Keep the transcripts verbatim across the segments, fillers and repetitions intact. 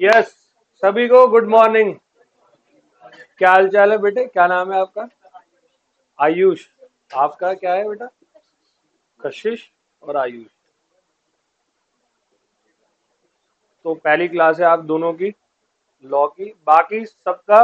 Yes, सभी को good morning. क्या हाल चाल है बेटे? क्या नाम है आपका? आयुष। आपका क्या है बेटा? कशिश और आयुष। तो पहली क्लास है आप दोनों की लॉ की। बाकी सबका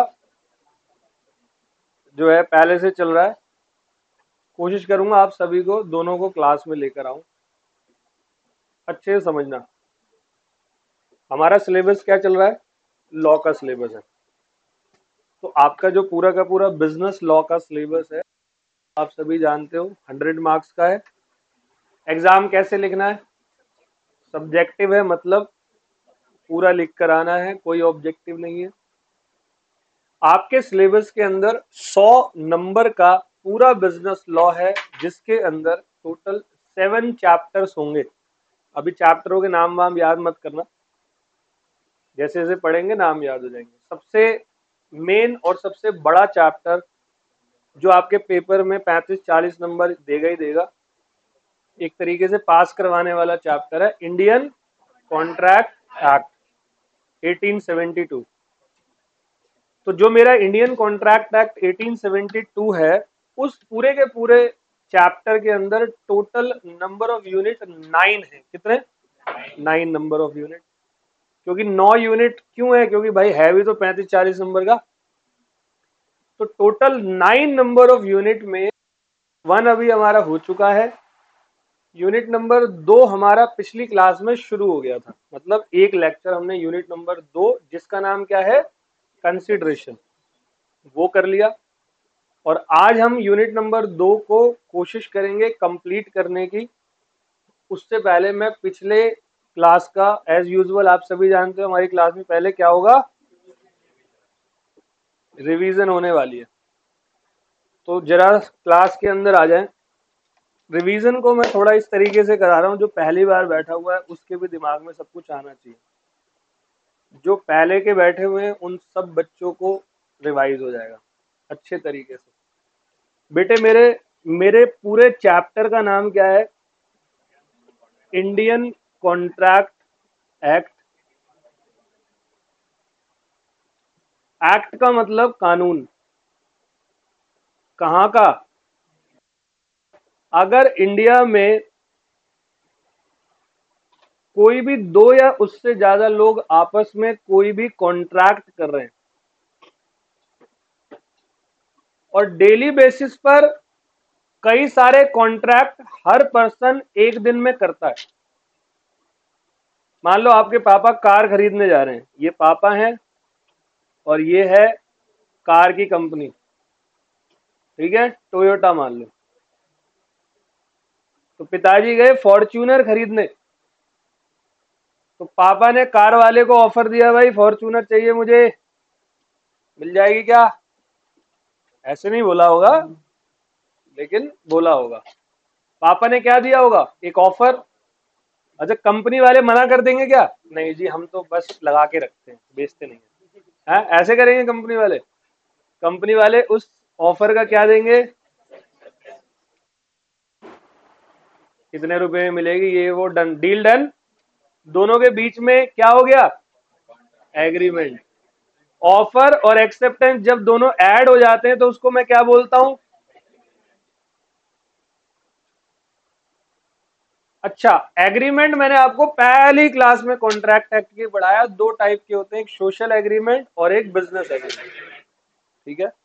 जो है पहले से चल रहा है। कोशिश करूंगा आप सभी को दोनों को क्लास में लेकर आऊं। अच्छे से समझना, हमारा सिलेबस क्या चल रहा है? लॉ का सिलेबस है। तो आपका जो पूरा का पूरा बिजनेस लॉ का सिलेबस है, आप सभी जानते हो हंड्रेड मार्क्स का है। एग्जाम कैसे लिखना है? सब्जेक्टिव है, मतलब पूरा लिख कर आना है, कोई ऑब्जेक्टिव नहीं है। आपके सिलेबस के अंदर सौ नंबर का पूरा बिजनेस लॉ है, जिसके अंदर टोटल सेवन चैप्टर्स होंगे। अभी चैप्टरों के नाम वाम याद मत करना, जैसे जैसे पढ़ेंगे नाम याद हो जाएंगे। सबसे मेन और सबसे बड़ा चैप्टर जो आपके पेपर में पैंतीस चालीस नंबर देगा ही देगा, एक तरीके से पास करवाने वाला चैप्टर है Indian contract act eighteen seventy two. तो जो मेरा Indian contract act eighteen seventy two है, उस पूरे के पूरे चैप्टर के अंदर total number of unit nine है। कितने? Nine number of unit. क्योंकि नौ यूनिट क्यों है? क्योंकि भाई है भी तो पैंतीस चालीस नंबर का। तो total nine number of unit में वन अभी हमारा हो चुका है। यूनिट नंबर दो हमारा पिछली क्लास में शुरू हो गया था, मतलब एक लेक्चर हमने यूनिट नंबर दो, जिसका नाम क्या है? कंसिडरेशन, वो कर लिया। और आज हम यूनिट नंबर दो को कोशिश करेंगे कंप्लीट करने की। उससे पहले मैं पिछले क्लास का, एज यूजुअल आप सभी जानते हो हमारी क्लास में पहले क्या होगा? रिवीजन होने वाली है। तो जरा क्लास के अंदर आ जाएं। रिवीजन को मैं थोड़ा इस तरीके से करा रहा हूं, जो पहली बार बैठा हुआ है उसके भी दिमाग में सब कुछ आना चाहिए। जो पहले के बैठे हुए हैं उन सब बच्चों को रिवाइज हो जाएगा अच्छे तरीके से। बेटे मेरे मेरे पूरे चैप्टर का नाम क्या है? Indian contract act. एक्ट का मतलब कानून। कहां का? अगर इंडिया में कोई भी दो या उससे ज्यादा लोग आपस में कोई भी कॉन्ट्रैक्ट कर रहे हैं और डेली बेसिस पर कई सारे कॉन्ट्रैक्ट हर पर्सन एक दिन में करता है। मान लो आपके पापा कार खरीदने जा रहे हैं, ये पापा हैं और ये है कार की कंपनी, ठीक है, टोयोटा मान लो। तो पिताजी गए फॉर्च्यूनर खरीदने, तो पापा ने कार वाले को ऑफर दिया, भाई फॉर्च्यूनर चाहिए मुझे, मिल जाएगी क्या? ऐसे नहीं बोला होगा, लेकिन बोला होगा। पापा ने क्या दिया होगा? एक ऑफर। अच्छा, कंपनी वाले मना कर देंगे क्या? नहीं जी, हम तो बस लगा के रखते हैं, बेचते नहीं है। हाँ, ऐसे करेंगे कंपनी वाले? कंपनी वाले उस ऑफर का क्या देंगे? कितने रुपए में मिलेगी, ये वो, डन, डील डन। दोनों के बीच में क्या हो गया? एग्रीमेंट। ऑफर और एक्सेप्टेंस जब दोनों ऐड हो जाते हैं तो उसको मैं क्या बोलता हूं? अच्छा, एग्रीमेंट मैंने आपको पहली क्लास में कॉन्ट्रैक्ट एक्ट की पढ़ाया। दो टाइप के होते हैं, एक सोशल एग्रीमेंट और एक बिजनेस एग्रीमेंट, ठीक है।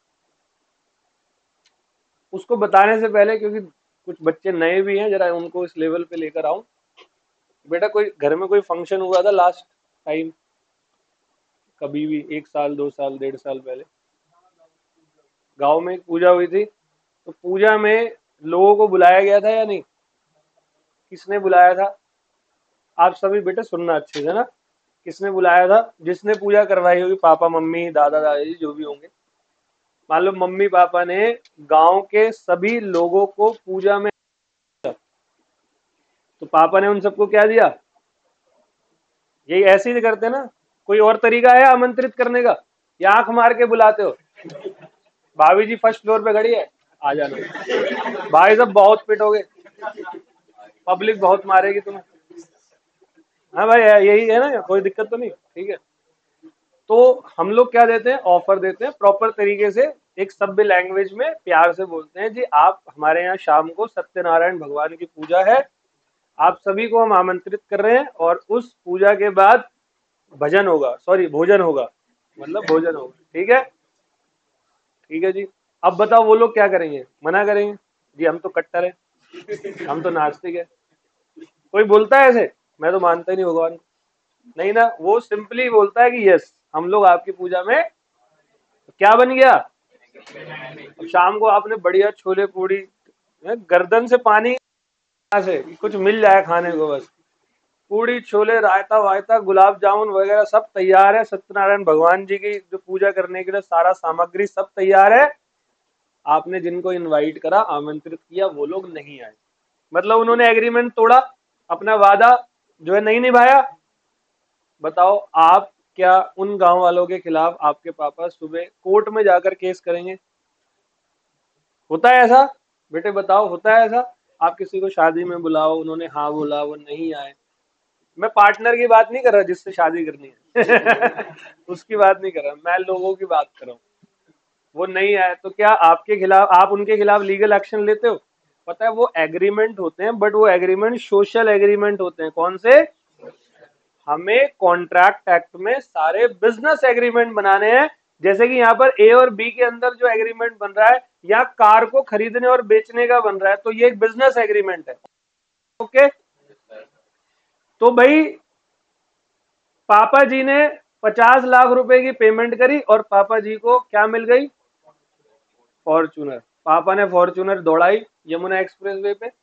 उसको बताने से पहले, क्योंकि कुछ बच्चे नए भी हैं, जरा उनको इस लेवल पे लेकर आऊं। बेटा कोई घर में कोई फंक्शन हुआ था लास्ट टाइम? कभी भी एक साल, दो साल, डेढ़ साल पहले गांव में एक पूजा हुई थी, तो पूजा में लोगों को बुलाया गया था या नहीं? किसने बुलाया था? आप सभी बेटे सुनना अच्छे से ना। किसने बुलाया था? जिसने पूजा करवाई होगी, पापा मम्मी दादा दादी जो भी होंगे। मान लो मम्मी पापा ने गांव के सभी लोगों को पूजा में, तो पापा ने उन सबको क्या दिया? यही ऐसे ही करते ना? कोई और तरीका है आमंत्रित करने का, या आंख मार के बुलाते हो? भाभी जी फर्स्ट फ्लोर पे खड़ी है, आ जाना। भाई साहब बहुत पिटोगे, पब्लिक बहुत मारेगी तुम्हें। हाँ भाई, यही है ना, कोई दिक्कत तो नहीं, ठीक है। तो हम लोग क्या देते हैं, ऑफर देते हैं प्रॉपर तरीके से, एक सभ्य लैंग्वेज में प्यार से बोलते हैं जी आप हमारे यहाँ शाम को सत्यनारायण भगवान की पूजा है, आप सभी को हम आमंत्रित कर रहे हैं, और उस पूजा के बाद भजन होगा, सॉरी भोजन होगा, मतलब भोजन होगा, ठीक है, ठीक है जी। अब बताओ वो लोग क्या करेंगे, मना करेंगे जी हम तो कट्टर है, हम तो नास्तिक है। कोई बोलता है ऐसे? मैं तो मानता ही नहीं भगवान को, नहीं ना, वो सिंपली बोलता है कि यस हम लोग आपकी पूजा में, क्या बन गया, अब शाम को आपने बढ़िया छोले पूड़ी, गर्दन से पानी से कुछ मिल जाए खाने को, बस पूड़ी छोले रायता वायता गुलाब जामुन वगैरह सब तैयार है, सत्यनारायण भगवान जी की जो पूजा करने के लिए सारा सामग्री सब तैयार है, आपने जिनको इनवाइट करा आमंत्रित किया वो लोग नहीं आए, मतलब उन्होंने एग्रीमेंट तोड़ा, अपना वादा जो है नहीं निभाया। बताओ आप क्या उन गांव वालों के खिलाफ आपके पापा सुबह कोर्ट में जाकर केस करेंगे? होता है ऐसा? बेटे बताओ होता है ऐसा? आप किसी को शादी में बुलाओ, उन्होंने हाँ बोला वो नहीं आए, मैं पार्टनर की बात नहीं कर रहा जिससे शादी करनी है उसकी बात नहीं कर रहा, मैं लोगों की बात कर रहा हूँ, वो नहीं आए तो क्या आपके खिलाफ, आप उनके खिलाफ लीगल एक्शन लेते हो? पता है वो एग्रीमेंट होते हैं, बट वो एग्रीमेंट सोशल एग्रीमेंट होते हैं। कौन से? हमें कॉन्ट्रैक्ट एक्ट में सारे बिजनेस एग्रीमेंट बनाने हैं, जैसे कि यहाँ पर ए और बी के अंदर जो एग्रीमेंट बन रहा है, या कार को खरीदने और बेचने का बन रहा है, तो ये एक बिजनेस एग्रीमेंट है। ओके, तो भाई पापा जी ने पचास लाख रुपए की पेमेंट करी और पापा जी को क्या मिल गई? फॉर्च्यूनर। पापा ने फॉर्च्यूनर दौड़ाई यमुना एक्सप्रेसवे पे,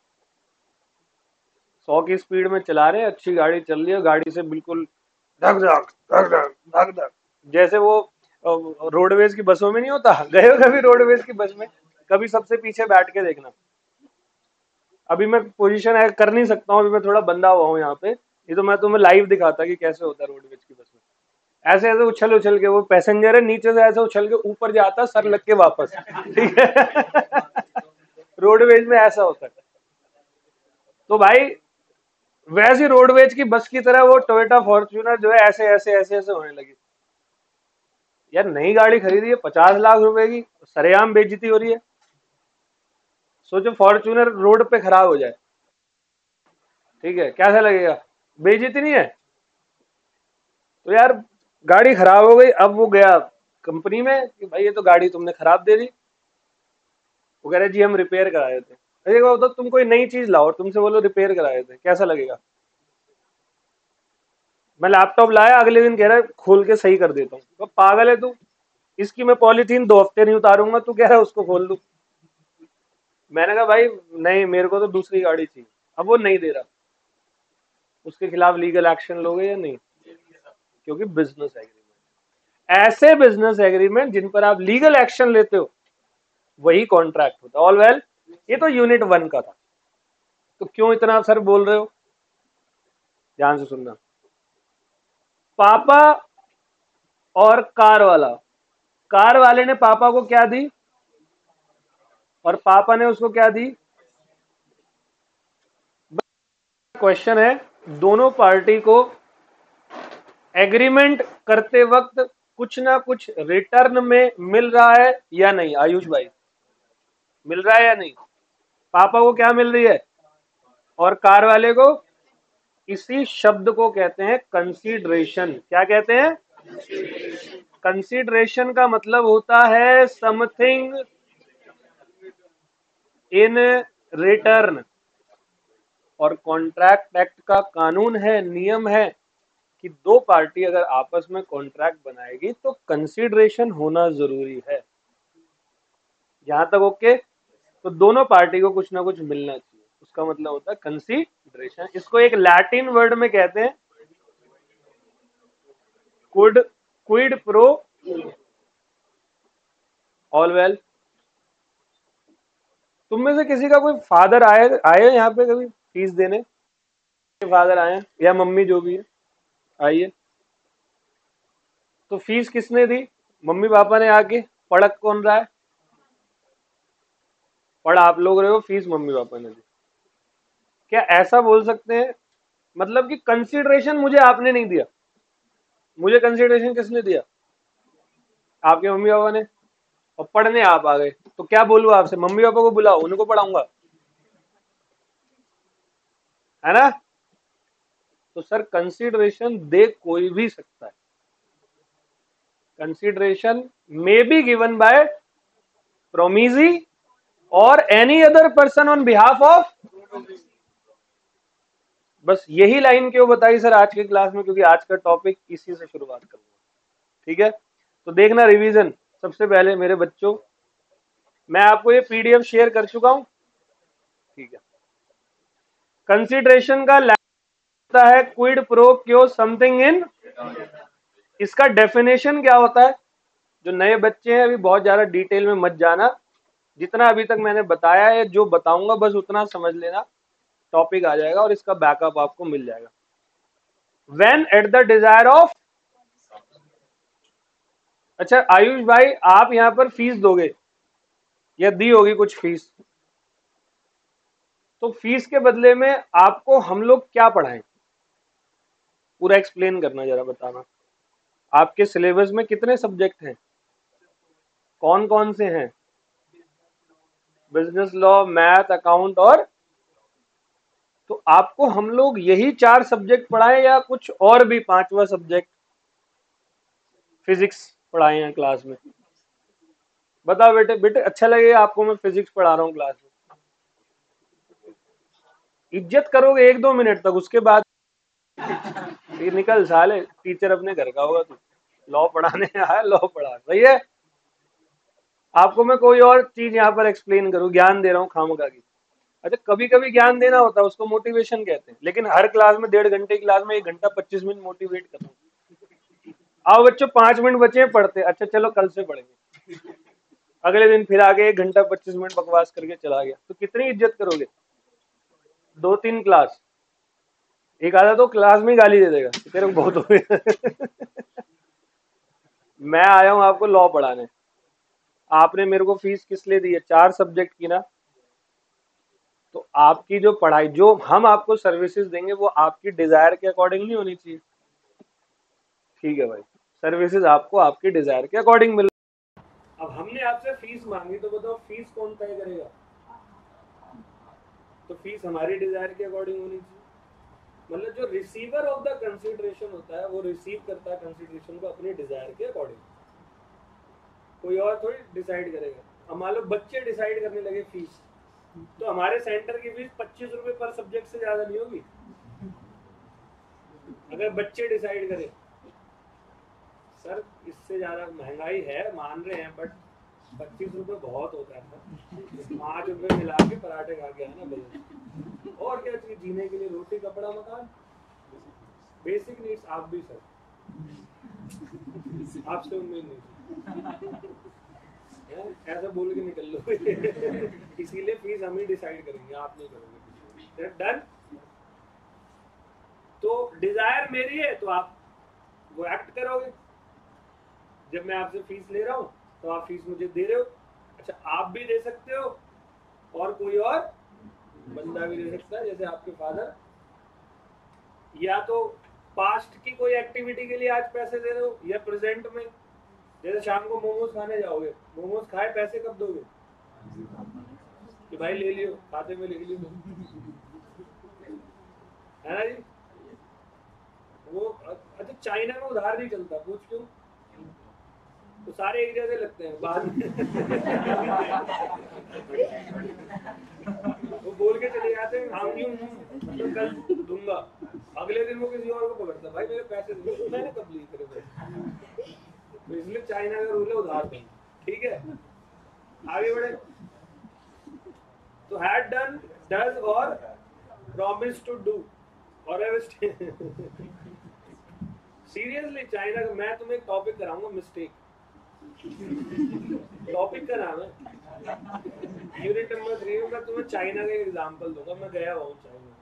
सौ की स्पीड में चला रहे हैं, अच्छी गाड़ी चल रही है, गाड़ी से बिल्कुल धक धक धक धक धक धक, जैसे वो रोडवेज की बसों में नहीं होता, गए हो कभी रोडवेज की बस में? कभी सबसे पीछे बैठ के देखना, अभी मैं पोजीशन है कर नहीं सकता हूँ, अभी मैं थोड़ा बंधा हुआ हूँ यहाँ पे, ये तो मैं तुम्हें लाइव दिखाता कि कैसे होता है रोडवेज की बस में, ऐसे ऐसे उछल उछल के, वो पैसेंजर है नीचे से ऐसे उछल के ऊपर जाता, सर लग के वापस, ठीक है रोडवेज में ऐसा होता है। तो भाई वैसी रोडवेज की बस की तरह वो टोयोटा फॉर्च्यूनर जो है ऐसे ऐसे ऐसे ऐसे होने लगी। यार नई गाड़ी खरीदी है पचास लाख रुपए की, सरेआम बेइज्जती हो रही है। सोचो फॉर्च्यूनर रोड पे खराब हो जाए, ठीक है, कैसा लगेगा? बेइज्जती नहीं है? तो यार गाड़ी खराब हो गई, अब वो गया कंपनी में कि भाई ये तो गाड़ी तुमने खराब दे दी, वो कह रहे जी हम रिपेयर करा देते। अरे वो तो तुम कोई नई चीज लाओ और तुमसे बोलो रिपेयर करा देते, कैसा लगेगा? मैं लैपटॉप लाया, अगले दिन कह रहा है खोल के सही कर देता हूँ, तो पागल है तू, इसकी मैं पॉलीथीन दो हफ्ते नहीं उतारूंगा, तू कह रहा है उसको खोल दूं। मैंने कहा भाई नहीं, मेरे को तो दूसरी गाड़ी चाहिए। अब वो नहीं दे रहा, उसके खिलाफ लीगल एक्शन लोगे या नहीं? क्योंकि बिजनेस एग्रीमेंट, ऐसे बिजनेस एग्रीमेंट जिन पर आप लीगल एक्शन लेते हो वही कॉन्ट्रैक्ट होता है। ऑल वेल, ये तो यूनिट वन का था, तो क्यों इतना सर बोल रहे हो? ध्यान से सुनना। पापा और कार वाला, कार वाले ने पापा को क्या दी और पापा ने उसको क्या दी? क्वेश्चन है, दोनों पार्टी को एग्रीमेंट करते वक्त कुछ ना कुछ रिटर्न में मिल रहा है या नहीं? आयुष भाई मिल रहा है या नहीं? पापा को क्या मिल रही है और कार वाले को? इसी शब्द को कहते हैं कंसीडरेशन। क्या कहते हैं? कंसीडरेशन का मतलब होता है समथिंग इन रिटर्न। और कॉन्ट्रैक्ट एक्ट का कानून है, नियम है कि दो पार्टी अगर आपस में कॉन्ट्रैक्ट बनाएगी तो कंसीडरेशन होना जरूरी है। यहां तक ओके? तो दोनों पार्टी को कुछ ना कुछ मिलना चाहिए, उसका मतलब होता है कंसीडरेशन। इसको एक लैटिन वर्ड में कहते हैं quid, quid pro. All well, तुम में से किसी का कोई फादर आए आए यहाँ पे कभी फीस देने? फादर आए या मम्मी जो भी है आइए, तो फीस किसने दी? मम्मी पापा ने आके। पढ़क कौन रहा है? पढ़ आप लोग रहे हो, फीस मम्मी पापा ने दी। क्या ऐसा बोल सकते हैं? मतलब कि कंसीडरेशन मुझे आपने नहीं दिया, मुझे कंसिडरेशन किसने दिया? आपके मम्मी पापा ने। और पढ़ने आप आ गए तो क्या बोलूं आपसे? मम्मी पापा को बुलाओ, उनको पढ़ाऊंगा, है ना? तो सर कंसिडरेशन दे कोई भी सकता है। Consideration may be given by promisee और any other person on behalf of. बस यही लाइन क्यों बताई सर आज के क्लास में? क्योंकि आज का टॉपिक इसी से शुरुआत करूंगा, ठीक है? तो देखना रिवीजन। सबसे पहले मेरे बच्चों, मैं आपको ये पीडीएफ शेयर कर चुका हूं, ठीक है? कंसिडरेशन का होता है quid pro quo something in. इसका डेफिनेशन क्या होता है? जो नए बच्चे हैं अभी बहुत ज्यादा डिटेल में मत जाना, जितना अभी तक मैंने बताया है, जो बताऊंगा बस उतना समझ लेना, टॉपिक आ जाएगा और इसका बैकअप आपको मिल जाएगा। When at the desire of. अच्छा आयुष भाई, आप यहां पर फीस दोगे या दी होगी कुछ फीस? तो फीस के बदले में आपको हम लोग क्या पढ़ाएं? पूरा एक्सप्लेन करना, जरा बताना। आपके सिलेबस में कितने सब्जेक्ट हैं? कौन कौन से हैं? बिजनेस लॉ, मैथ, अकाउंट और। तो आपको हम लोग यही चार सब्जेक्ट पढ़ाएं या कुछ और भी पांचवा सब्जेक्ट फिजिक्स पढ़ाए हैं क्लास में? बताओ बेटे। बेटे अच्छा लगेगा आपको मैं फिजिक्स पढ़ा रहा हूँ क्लास में? इज्जत करोगे एक दो मिनट तक, उसके बाद ये निकल साले, टीचर अपने घर का होगा, तू लॉ पढ़ाने आया, लॉ पढ़ा। सही है? आपको मैं कोई और चीज यहाँ पर एक्सप्लेन करूँ, ज्ञान दे रहा हूँ खामखा की। अच्छा कभी कभी ज्ञान देना होता है, उसको मोटिवेशन कहते हैं, लेकिन हर क्लास में डेढ़ घंटे की क्लास में एक घंटा पच्चीस मिनट मोटिवेट करना। आओ बच्चों पांच मिनट बचे हैं पढ़ते। अच्छा चलो कल से पढ़ेंगे। अगले दिन फिर आगे एक घंटा पच्चीस मिनट बकवास करके चला गया, तो कितनी इज्जत करोगे? दो तीन क्लास, एक आधा तो क्लास में ही गाली दे देगा, तेरे को बहुत हो गया। मैं आया हूं आपको लॉ पढ़ाने, आपने मेरे को फीस किस लिए दी है? चार सब्जेक्ट की ना। तो आपकी जो पढ़ाई, जो हम आपको सर्विसेज देंगे, वो आपकी डिजायर के अकॉर्डिंग नहीं होनी चाहिए, ठीक है भाई? सर्विसेज आपको आपकी डिजायर के अकॉर्डिंग मिल। अब हमने आपसे फीस मांगी, तो बताओ फीस कौन तय करेगा? तो फीस हमारी डिजायर के अकॉर्डिंग होनी चाहिए। मतलब जो रिसीवर ऑफ द कंसिडरेशन होता है, वो रिसीव करता है कंसिडरेशन को अपनी डिजायर के अकॉर्डिंग, कोई और थोड़ी डिसाइड करेगा। अब मान लो बच्चे डिसाइड करने लगे फीस, तो हमारे सेंटर की फीस पच्चीस रुपए पर सब्जेक्ट से ज्यादा नहीं होगी। अगर बच्चे डिसाइड करें सर इससे ज्यादा महंगाई है, मान रहे हैं, बट पच्चीस रुपए बहुत होता है सर, पाँच रुपए मिला के पराठे खा के आना बजट। और क्या चाहिए जीने के लिए? रोटी, कपड़ा, मकान, बेसिक नीड्स। आप भी सर, आपसे उम्मीद नहीं, ऐसा बोल के निकल लो। इसीलिए फीस हम ही डिसाइड करेंगे, आप नहीं करोगे। डन? तो डिजायर मेरी है तो आप वो एक्ट करोगे। जब मैं आपसे फीस ले रहा हूं तो आप फीस मुझे दे रहे हो। अच्छा आप भी दे सकते हो और कोई और बंदा भी दे सकता है, जैसे आपके फादर, या तो पास्ट की कोई एक्टिविटी के लिए आज पैसे दे रहे हो, या प्रेजेंट में, जैसे शाम को मोमोज खाने जाओगे, मोमोज खाए पैसे कब दोगे? कि भाई ले लियो, खाते में लिख लियो, है ना जी? वो अच्छा चाइना में उधार नहीं चलता, पूछ क्यों? तो सारे एक जैसे लगते हैं बाद में। वो बोल के चले जाते हैं हम यूं तो कल दूंगा, अगले दिन वो किसी और को पकड़ता, भाई मेरे पैसे दो, मैंने कब लिए तेरे पैसे? तो इसलिए चाइना का रूल है उधार देना, ठीक है? आगे बढ़े। तो हैड डन, डज और प्रॉमिस टू डू और सीरियसली चाइना का। मैं तुम्हें एक टॉपिक कराऊंगा, मिस्टेक टॉपिक का नाम है, यूनिट नंबर थ्री में। मैं तुम्हें चाइना का एग्जांपल दूंगा, मैं गया हुआ हूँ चाइना।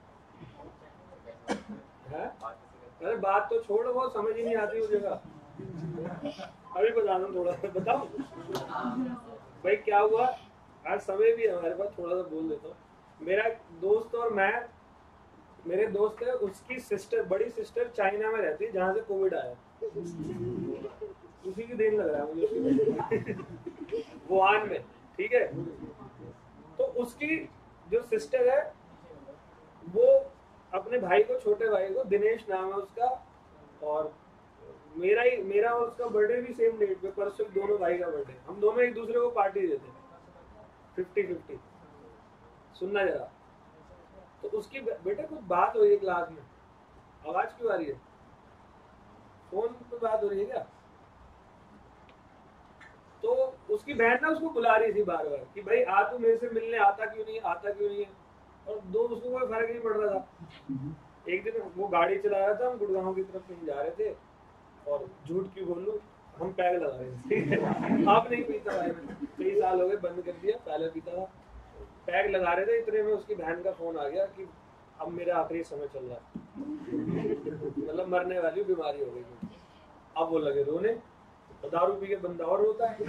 अरे बात तो छोड़ो, वो समझ ही नहीं आती उस जगह। अभी बता दूं थोड़ा, बताओ भाई क्या हुआ। आज समय भी है हमारे पास, थोड़ा सा बोल देता हूँ। मेरा दोस्त और मैं मेरे दोस्त है, उसकी सिस्टर, बड़ी सिस्टर चाइना में रहती है जहाँ से कोविड आया, उसी की देन लग रहा है मुझे, वुहान में, ठीक है। तो उसकी जो सिस्टर है वो अपने भाई को, छोटे भाई को, दिनेश नाम है उसका, और मेरा ही मेरा और उसका बर्थडे भी सेम डेट पे, परसों दोनों भाई का बर्थडे, हम दोनों एक दूसरे को पार्टी देते फिफ्टी फिफ्टी। सुनना जरा, तो उसकी बेटे कुछ बात हो रही है क्लास में, आवाज क्यों आ रही है? फोन पे बात हो रही है क्या? तो उसकी बहन ना उसको बुला रही थी बार बार कि भाई आ, तू मेरे से मिलने आता क्यों नहीं, आता क्यों नहीं है, और दो उसको कोई फर्क नहीं पड़ रहा था। एक दिन वो गाड़ी चला रहा था, हम गुड़गांव की तरफ कहीं जा रहे थे, और झूठ क्यों बोलूं, हम पैग लगा रहे थे। आप नहीं पीता भाई, कई साल हो गए बंद कर दिया, पहले पीता था। पैग लगा रहे थे, इतने में उसकी बहन का फोन आ गया कि अब मेरा आखिरी समय चल रहा है, मतलब मरने वाली बीमारी हो गई। अब वो लगे रोने, तो दारू पी के बंदा और रोता है,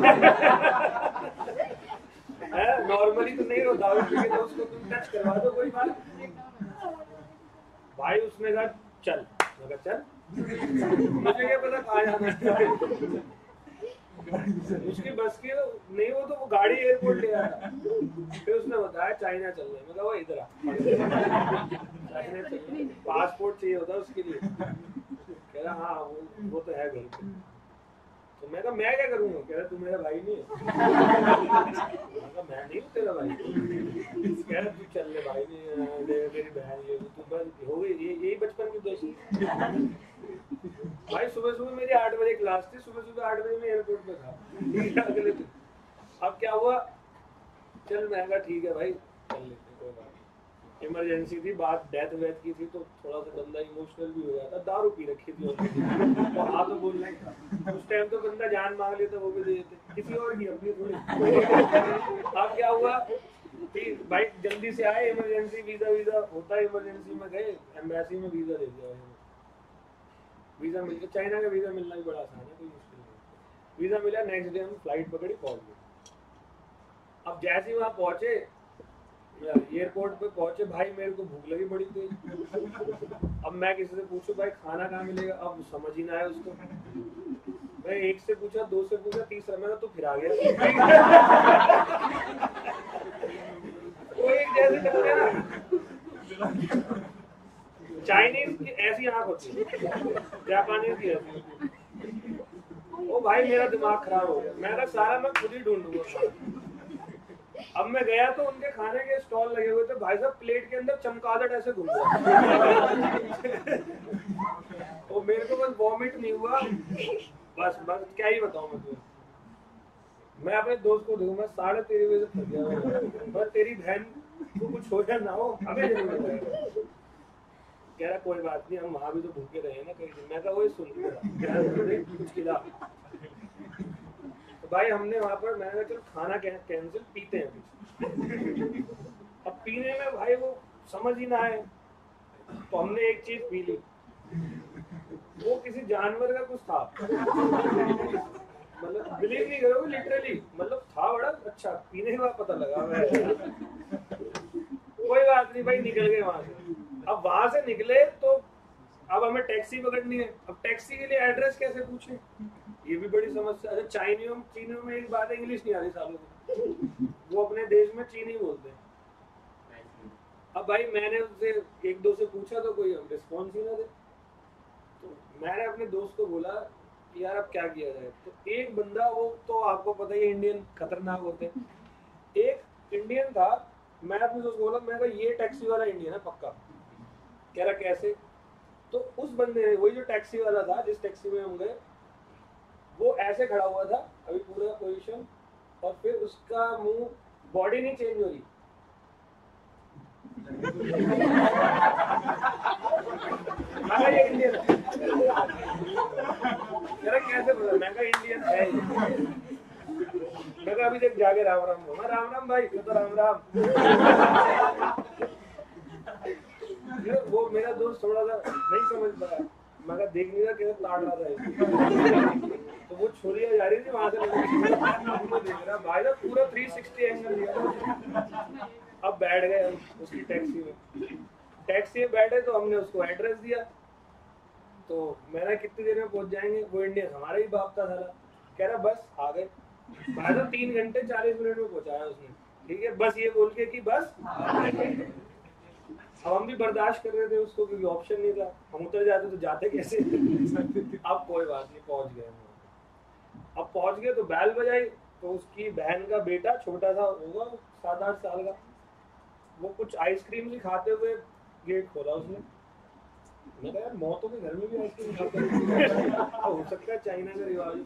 नॉर्मली तो नहीं रो, दारू पी के तो उसको तुम टच करवा दो, कोई बात नहीं। भाई उसने कहा चल, मैं कहा चल, मुझे क्या पता कहाँ जाना है, उसकी बस की नहीं, वो तो वो गाड़ी एयरपोर्ट ले आया, फिर उसने बताया चाइना चल रहे, मैं कहा वो इधर आ, चाइना चल रहे, पासपोर्ट चाहिए होता उसके लिए, कह रहा हाँ वो वो तो है घर पे। तो मैं कहा मैं क्या करूँगा, कह रहा तू मेरा भाई नहीं है, मैं कहा मैं नहीं हूँ तेरा भाई, कह रहा तू चल ले भाई, नहीं मेरी बहन ये तू बस हो गई, यही बचपन की दोस्ती। भाई सुबह सुबह मेरी आठ बजे क्लास थी, सुबह सुबह आठ बजे मैं एयरपोर्ट पे था अगले दिन। अब क्या हुआ, चल मैं कहा ठीक है भाई चल लेते, कोई बात नहीं, इमरजेंसी थी, बात डेथ वेथ की थी, तो थोड़ा सा बंदा इमोशनल भी हो जाता, दारू पी रखी थी और हाँ तो बोलना ही था, उस टाइम तो बंदा जान मांग लेता, वो भी दे देते, किसी और की अपनी थोड़ी। अब क्या हुआ भाई, जल्दी से आए, इमरजेंसी वीजा वीजा होता है, इमरजेंसी में गए, एम्बेसी में वीजा दे दिया, वीजा मिल गया, चाइना का वीजा मिलना भी बड़ा आसान है, कोई मुश्किल नहीं। वीजा मिला, नेक्स्ट डे हम फ्लाइट पकड़ी, पहुंच गए। अब जैसे ही वहां पहुंचे, एयरपोर्ट पे पहुंचे, भाई मेरे को भूख लगी बड़ी तेज। अब मैं किसी से पूछूं भाई खाना कहाँ मिलेगा, अब समझ ही ना आया उसको, मैं एक से पूछा, दो से पूछा, तीसरा मैं तो फिर आ गया। वो एक जैसे करते हैं ना, चाइनीज की ऐसी आंख होती है, जापानीज की ऐसी होती है। ओ भाई मेरा दिमाग खराब हो गया, मैं कहा सारा मैं खुद ही ढूंढूंगा। अब मैं गया तो उनके खाने के स्टॉल लगे हुए थे, भाई साहब प्लेट के अंदर चमगादड़ ऐसे घूम रहा, तो मेरे को बस वॉमिट नहीं हुआ, बस बस क्या ही बताऊं मैं तुम्हें। मैं अपने दोस्त को देखूं, मैं साढ़े तेरह बजे थक गया, पर तेरी बहन को कुछ हो जाए ना हो, हमें जरूर कह रहा कोई बात नहीं, हम वहां भी तो भूखे रहे ना कई दिन। मैं कहा वही सुन कुछ खिला। तो भाई हमने वहां पर, मैंने कहा चलो खाना कैंसिल, पीते हैं कुछ। अब पीने में भाई वो समझ ही ना आए, तो हमने एक चीज पी ली, वो किसी जानवर का कुछ था, मतलब बिलीव नहीं करोगे लिटरली, मतलब था बड़ा अच्छा, पीने के बाद पता लगा। कोई बात नहीं भाई, निकल गए वहां से। अब वहां से निकले तो अब हमें टैक्सी पकड़नी है, अब टैक्सी के लिए एड्रेस कैसे पूछे, ये भी बड़ी समस्या। अच्छा चाइनियों चीनियों में एक बात है, इंग्लिश नहीं आती सालों को, वो अपने देश में चीनी बोलते हैं। अब भाई मैंने उससे एक दो से पूछा तो कोई रिस्पॉन्स ही ना दे, तो मैंने अपने दोस्त को बोला कि यार अब क्या किया जाए। तो एक बंदा, वो तो आपको पता ही इंडियन खतरनाक होते हैं, एक इंडियन था, मैं अपने दोस्त को बोला, मैं कहा ये टैक्सी वाला इंडियन है पक्का। कह रहा कैसे, तो उस बंदे ने, वही जो टैक्सी वाला था जिस टैक्सी में हम गए, वो ऐसे खड़ा हुआ था अभी पूरा पोजीशन, और फिर उसका मुंह, बॉडी नहीं चेंज हो रही, मैं ये इंडियन है, कैसे बोला, मैं कहा इंडियन है, मैं कहा अभी देख जाके राम राम बोला, राम राम भाई, तो राम राम। वो मेरा दोस्त थोड़ा सा नहीं समझ पाया, मैं कहा देख नहीं रहा कैसे ताड़ रहा था, तो वो छोरिया जा रही थी वहां से, देख रहा भाई साहब पूरा थ्री सिक्सटी एंगल लिया। अब बैठ गए उसकी टैक्सी में, टैक्सी में बैठे तो हमने उसको एड्रेस दिया, तो मैंने कितनी देर में पहुंच जाएंगे, वो इंडियन हमारा ही बाप था साला, कह रहा बस आ गए। भाई तो तीन घंटे चालीस मिनट में पहुंचाया उसने, ठीक है, बस ये बोल के कि बस। अब हम भी बर्दाश्त कर रहे थे उसको, क्योंकि ऑप्शन नहीं था, हम उतर जाते तो जाते कैसे। अब कोई बात नहीं, पहुंच गए। अब पहुंच गए तो बैल बजाई, तो उसकी बहन का बेटा छोटा था, होगा सात आठ साल का, वो कुछ आइसक्रीम ही खाते हुए गेट खोला उसने। मैं कहा यार मौतों के घर में भी आइसक्रीम खाते हैं, हो सकता है चाइना का रिवाज।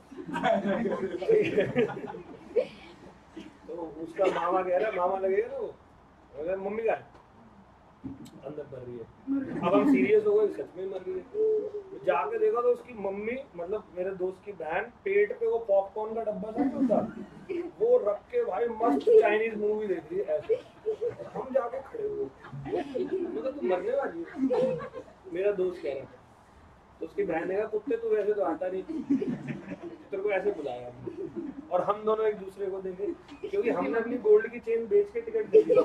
तो उसका मामा कह रहा, मामा लगेगा ना वो, अगर मम्मी का अंदर मर रही है। अब हम सीरियस हो गए, सच में मर रही है। जाके देखा तो उसकी मम्मी, मतलब मेरे दोस्त की बहन, पेट पे वो पॉपकॉर्न का डब्बा था होता, वो रख के भाई मस्त चाइनीज मूवी देख रही है ऐसे। हम जाके खड़े हुए, मतलब तू मरने वाली है, मेरा दोस्त कह रहा। तो उसकी बहन ने कहा कुत्ते तू वैसे तो आता नहीं, तेरे को ऐसे बुलाया। और हम दोनों एक दूसरे को देखे, क्योंकि हमने अपनी गोल्ड की चेन बेच के टिकट दी थी।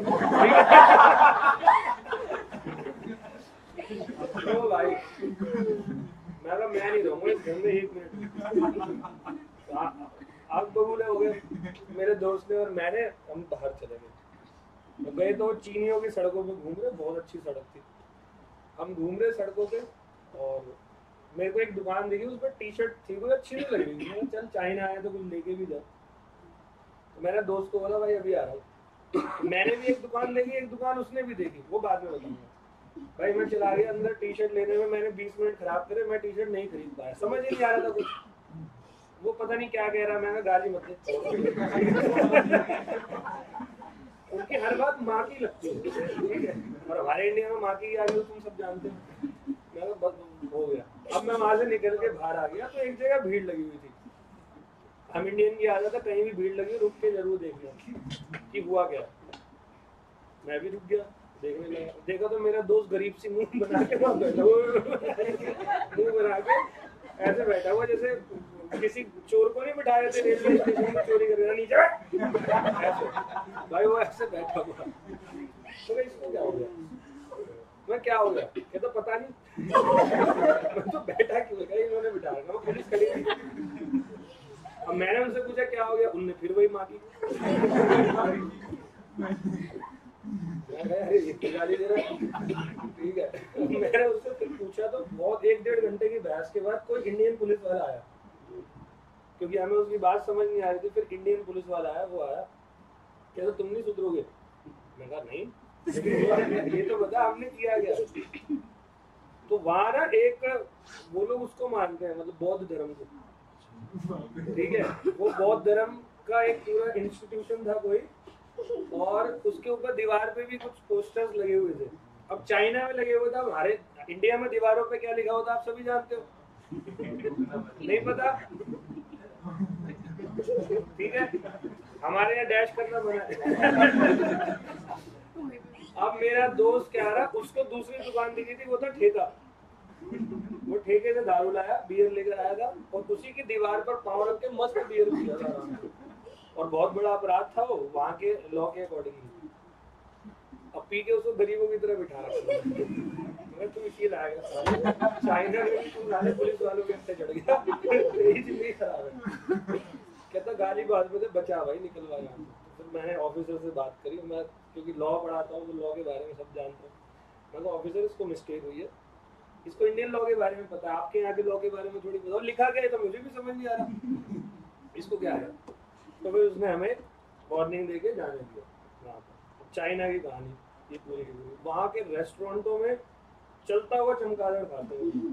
तो भाई मैं कहा मैं नहीं रहूंगा इस घर में एक मिनट। आग बबूले हो गए मेरे दोस्त ने और मैंने, हम बाहर चले गए। तो गए तो चीनियों की सड़कों पे घूम रहे, बहुत अच्छी सड़क थी, हम घूम रहे सड़कों पे, और मेरे को एक दुकान देखी, उस पर टी शर्ट थी, कोई अच्छी नहीं लग रही थी, चल चाइना आया तो कुछ लेके भी जा। तो मैंने दोस्त को बोला भाई अभी आ रहा हूँ। मैंने भी एक दुकान देखी, एक दुकान उसने भी देखी, वो बाद में बताऊंगा। भाई मैं चला गया अंदर टी शर्ट लेने में, मैंने बीस मिनट खराब करे, मैं टी शर्ट नहीं खरीद पाया, समझ ही नहीं आ रहा था कुछ, वो पता नहीं क्या कह रहा, मैंने गाली मत दे। उनकी हर बात माँ की लगती है, ठीक है, और हमारे इंडिया में माँ की आ रही हो तुम सब जानते हो। मैं बस हो गया। अब मैं वहां से निकल के बाहर आ गया, तो एक जगह भीड़ लगी हुई थी। हम इंडियन की आदत है, कहीं भी भीड़ लगी रुक के जरूर देखना कि हुआ क्या। मैं भी रुक गया, देखने लगा, देखा तो मेरा दोस्त गरीब सी मुंह बना के वहां बैठा हुआ, मुंह बना के ऐसे बैठा हुआ जैसे किसी चोर को नहीं बिठाए थे रेलवे स्टेशन में चोरी कर रहा नीचे ऐसे, भाई वो ऐसे बैठा हुआ। तो इसको क्या हो गया, मैं क्या हो गया, क्या तो पता नहीं। मैं तो बैठा क्यों लगा, इन्होंने बिठा रखा, वो पुलिस खड़ी थी। अब मैंने उनसे पूछा क्या हो गया, उनने फिर वही माँ की। मैं कहा अरे ये गाली दे रहा, ठीक है। मैंने उससे फिर पूछा तो बहुत एक डेढ़ घंटे की बहस के बाद कोई इंडियन पुलिस वाला आया, क्योंकि हमें उसकी बात समझ नहीं आ रही थी। फिर इंडियन पुलिस वाला आया, वो आया, क्या तो तुम नहीं सुधरोगे? मैं कहा नहीं, ये तो बता हमने किया क्या। तो वहां ना एक, वो लोग उसको मानते हैं, मतलब बौद्ध धर्म को, ठीक है, वो बौद्ध धर्म का एक पूरा इंस्टीट्यूशन था कोई, और उसके ऊपर दीवार पे भी कुछ पोस्टर्स लगे हुए थे। अब चाइना में लगे हुए थे, हमारे इंडिया में दीवारों पे क्या लिखा होता आप सभी जानते हो? नहीं पता, ठीक है, हमारे यहाँ डैश करना बना। अब मेरा दोस्त क्या रहा, उसको दूसरी दुकान दिखी थी, वो था ठेका, वो ठेके से दारू लाया, बियर लेकर आया था, और उसी की दीवार पर पाँव रख के मस्त बियर पिया था, और बहुत बड़ा अपराध था वो वहाँ के लॉ के अकॉर्डिंग। अब पी के उसको गरीबों की तरह बिठा रखा, मगर तुम इसी लाएगा, चाइना में भी तुम लाने पुलिस वालों के अंदर चढ़ गया, तेरी जिंदगी खराब है। कहता गाली बाद में बचा भाई, निकलवा यहाँ से। फिर मैंने ऑफिसर से बात करी, मैं क्योंकि लॉ पढ़ाता हूँ, तो लॉ के बारे में सब जानता हूँ। मैं तो ऑफिसर इसको मिस्टेक हुई है, इसको इंडियन लॉ के बारे में पता है, आपके यहाँ के लॉ के बारे में थोड़ी पता, और लिखा गया है तो मुझे भी समझ नहीं आ रहा इसको क्या है। तो फिर उसने हमें वार्निंग देके जाने दिया वहाँ पर। चाइना की कहानी ये पूरी की पूरी, वहाँ के रेस्टोरेंटों में चलता हुआ चमगादड़ खाते हैं,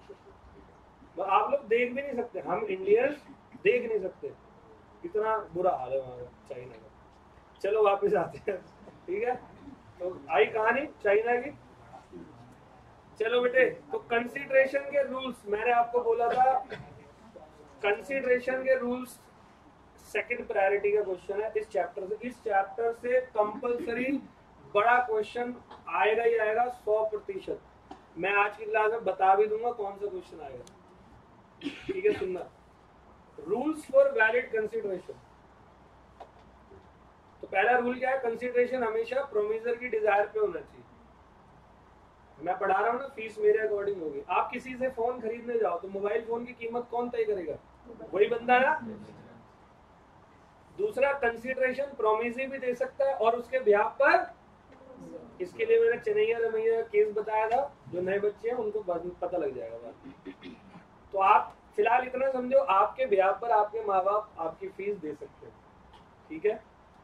आप लोग देख भी नहीं सकते, हम इंडियंस देख नहीं सकते, इतना बुरा हाल है वहाँ का चाइना का। चलो वापस आते हैं, ठीक है, तो आई कहानी चाइना की। चलो बेटे, तो कंसीडरेशन के रूल्स मैंने आपको बोला था, कंसीडरेशन के रूल्स सेकंड प्रायोरिटी का क्वेश्चन है इस चैप्टर से। इस चैप्टर से कंपलसरी बड़ा क्वेश्चन आएगा ही आएगा सौ प्रतिशत। मैं आज की क्लास में बता भी दूंगा कौन सा क्वेश्चन आएगा, ठीक है, सुनना। Rules for valid consideration. तो पहला रूल क्या है, कंसीडरेशन हमेशा प्रोमिसर की डिजायर पे होना चाहिए। मैं पढ़ा रहा हूँ ना, फीस मेरे अकॉर्डिंग होगी। आप किसी से फोन खरीदने जाओ तो मोबाइल फोन की कीमत कौन तय करेगा? वही बंदा ना। दूसरा, कंसीडरेशन प्रोमिसी भी दे सकता है और उसके ब्याह पर, इसके लिए मैंने चेन्नैया रमैया केस बताया था, जो नए बच्चे हैं उनको पता लग जाएगा बात। तो आप फिलहाल इतना समझो, आपके ब्याह पर आपके माँ बाप आपकी फीस दे सकते हैं, ठीक है।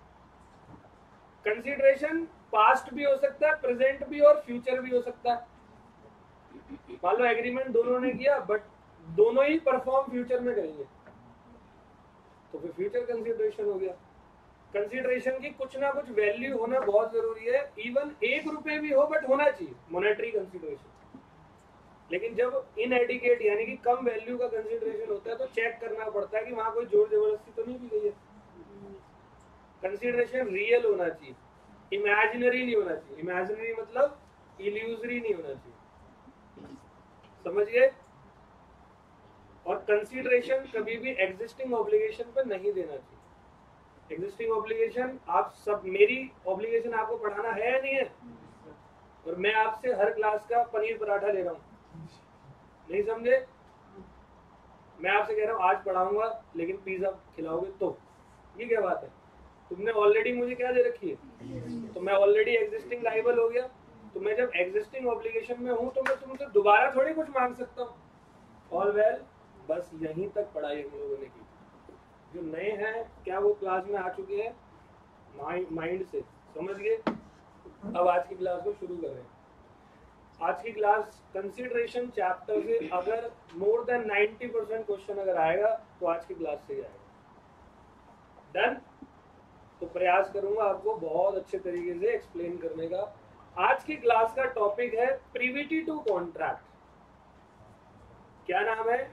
कंसीडरेशन पास्ट भी हो सकता है, प्रेजेंट भी और फ्यूचर भी हो सकता है। मान लो एग्रीमेंट दोनों ने किया बट दोनों ही परफॉर्म फ्यूचर में करेंगे, तो फिर फ्यूचर कंसीडरेशन हो गया। कंसीडरेशन की कुछ ना कुछ वैल्यू होना बहुत जरूरी है, इवन एक रुपए भी हो बट होना चाहिए मॉनेटरी कंसीडरेशन। लेकिन जब इनएडिकेट यानी कि कम वैल्यू का कंसीडरेशन होता है तो चेक करना पड़ता है कि वहां कोई जोर जबरदस्ती तो नहीं की गई है। कंसीडरेशन रियल होना चाहिए, इमेजिनरी नहीं होना चाहिए। इमेजिनरी मतलब इल्यूजरी नहीं होना चाहिए, समझ गए। और कंसीडरेशन कभी भी एग्जिस्टिंग ऑब्लिगेशन पर नहीं देना चाहिए। एग्जिस्टिंग ऑब्लिगेशन, आप सब, मेरी ऑब्लिगेशन आपको पढ़ाना है या नहीं है, और मैं आपसे हर क्लास का पनीर पराठा ले रहा हूँ, नहीं समझे। मैं आपसे कह रहा हूँ आज पढ़ाऊंगा लेकिन पिज्जा खिलाओगे तो, ये क्या बात है? तुमने ऑलरेडी मुझे क्या दे रखी है, तो मैं ऑलरेडी एग्जिस्टिंग लाइबल हो गया। तो मैं जब एग्जिस्टिंग ऑब्लिगेशन में हूँ तो मैं तुमसे दोबारा थोड़ी कुछ मांग सकता हूँ। ऑल वेल, बस यहीं तक पढ़ाई हम लोगों ने की। जो नए हैं क्या वो क्लास में आ चुके हैं माइंड से, समझ गए। अब आज की क्लास को शुरू कर रहे हैं। आज की क्लास कंसीडरेशन चैप्टर से अगर more than ninety percent question अगर आएगा तो आज की क्लास से ही आएगा। डन। तो प्रयास करूंगा आपको बहुत अच्छे तरीके से एक्सप्लेन करने का। आज की क्लास का टॉपिक है प्रीविटी टू कॉन्ट्रैक्ट। क्या नाम है?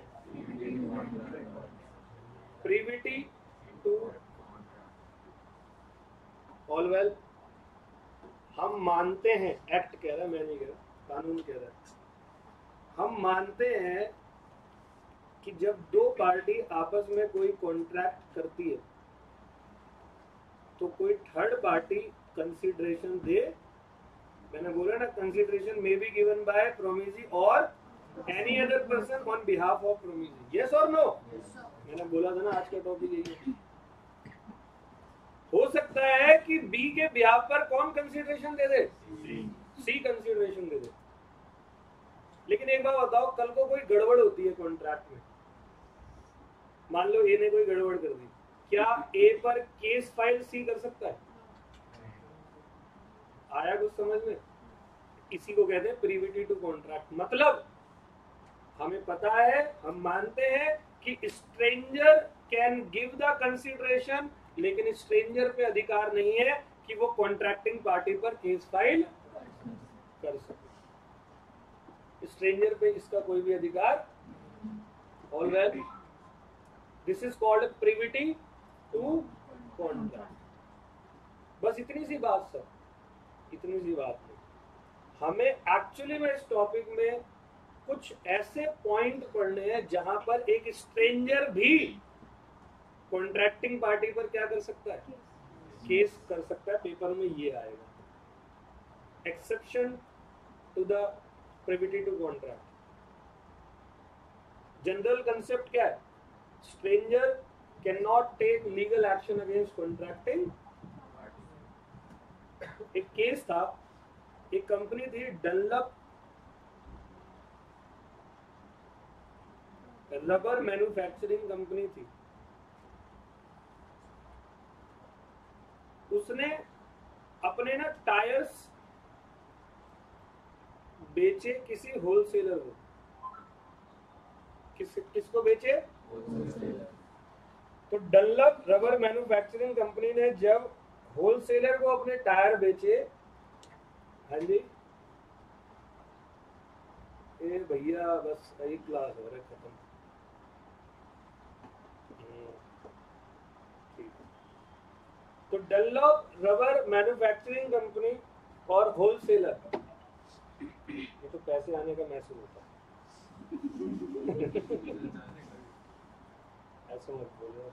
Privity to. ऑल वेल, हम मानते हैं, एक्ट कह रहा है, मैं नहीं कह रहा, कानून कह रहा है, हम मानते हैं कि जब दो पार्टी आपस में कोई कॉन्ट्रैक्ट करती है तो कोई थर्ड पार्टी कंसीडरेशन दे। मैंने बोला ना, consideration may be given by promisee और any other person on behalf of promisee. Yes और नो? मैंने बोला था ना आज का टॉपिक यही है। हो सकता है कि बी के ब्याह पर कौन कंसीडरेशन दे दे? सी कंसीडरेशन दे दे। लेकिन एक बात बताओ, कल को कोई गड़बड़ होती है कॉन्ट्रैक्ट में, मान लो ए ने कोई गड़बड़ कर दी, क्या ए पर केस फाइल सी कर सकता है? आया कुछ समझ में? इसी को कहते हैं प्रीविटी टू कॉन्ट्रैक्ट। मतलब हमें पता है, हम मानते हैं कि stranger can give the consideration, लेकिन स्ट्रेंजर पे अधिकार नहीं है कि वो कॉन्ट्रैक्टिंग पार्टी पर केस फाइल कर सके। स्ट्रेंजर पे इसका कोई भी अधिकार। All well, this is called privity to contract. बस इतनी सी बात सर, इतनी सी बात नहीं। हमें एक्चुअली में इस टॉपिक में कुछ ऐसे पॉइंट पढ़ने हैं जहां पर एक स्ट्रेंजर भी कॉन्ट्रैक्टिंग पार्टी पर क्या कर सकता है? केस कर सकता है। पेपर में ये आएगा, exception to the privity to contract. General concept क्या है? Stranger can not take legal action against contracting. एक केस था, एक कंपनी थी डनलप, रबर मैन्युफैक्चरिंग कंपनी थी। उसने अपने ना टायर्स बेचे किसी होलसेलर को। किस किसको बेचे? तो डनलप रबर मैन्युफैक्चरिंग कंपनी ने जब होलसेलर को अपने टायर बेचे, हाँ जी, ए भैया बस एक क्लास हो रहा है, खत्म। तो डनलप रबर मैन्युफैक्चरिंग कंपनी और होलसेलर, ये तो पैसे आने का मैसेज होता है। ऐसा मत बोलो,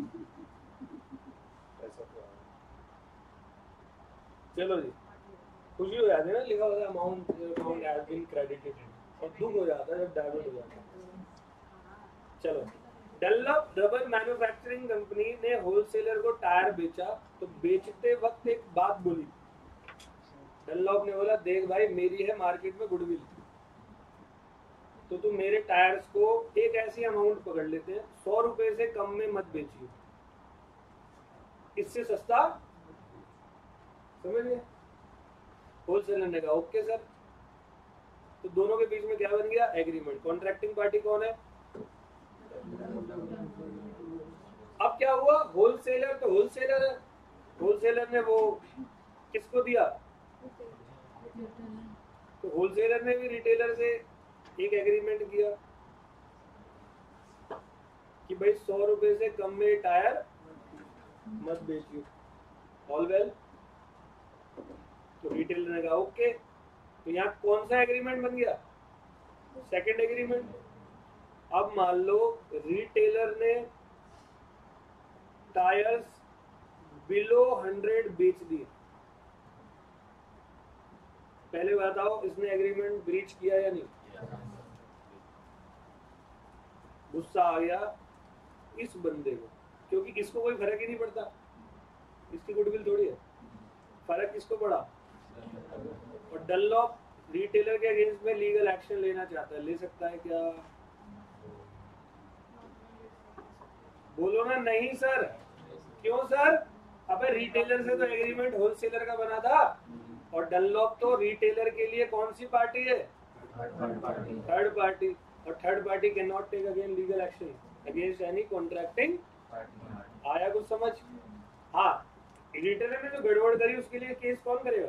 ऐसा तो चलो जी। खुशी हो जाती है ना, लिखा होता है amount amount has been credited, और दुख हो जाता है जब डेबिट हो जाता है। चलो, डनलॉप रबर मैन्युफैक्चरिंग कंपनी ने होलसेलर को टायर बेचा, तो बेचते वक्त एक बात बोली। डनलॉप ने बोला, देख भाई मेरी है मार्केट में गुडविल, तो तुम मेरे टायर्स को एक ऐसी अमाउंट पकड़ लेते हैं, सौ रुपए से कम में मत बेचिए, इससे सस्ता, समझ गए? होलसेलर ने कहा ओके सर। तो दोनों के बीच में क्या बन गया? एग्रीमेंट। कॉन्ट्रैक्टिंग पार्टी कौन है? अब क्या हुआ? होलसेलर तो होलसेलर है, होलसेलर ने वो किसको दिया? तो होलसेलर ने भी रिटेलर से एक एग्रीमेंट किया कि भाई सौ रुपए से कम में टायर मत बेचियो, ऑल वेल। तो रिटेलर ने कहा ओके। तो यहाँ कौन सा एग्रीमेंट बन गया? Second agreement. अब मान लो रिटेलर ने टायर्स बिलो हंड्रेड बेच दिए, पहले बताओ इसने एग्रीमेंट ब्रीच किया या नहीं? गुस्सा आ गया इस बंदे को, क्योंकि इसको कोई फर्क ही नहीं पड़ता, इसकी गुडविल थोड़ी है, फर्क किसको पड़ा? और डनलॉप रिटेलर के अगेंस्ट में लीगल एक्शन लेना चाहता है, ले सकता है क्या? बोलो ना नहीं सर। क्यों सर? अबे रिटेलर से तो एग्रीमेंट होलसेलर का बना था, और डनलॉप तो रिटेलर के लिए कौन सी पार्टी है? Third party. और third party can not take again legal action against any contracting. आया कुछ समझ? हाँ, रिटेलर ने जो गड़बड़ करी उसके लिए केस कौन करेगा?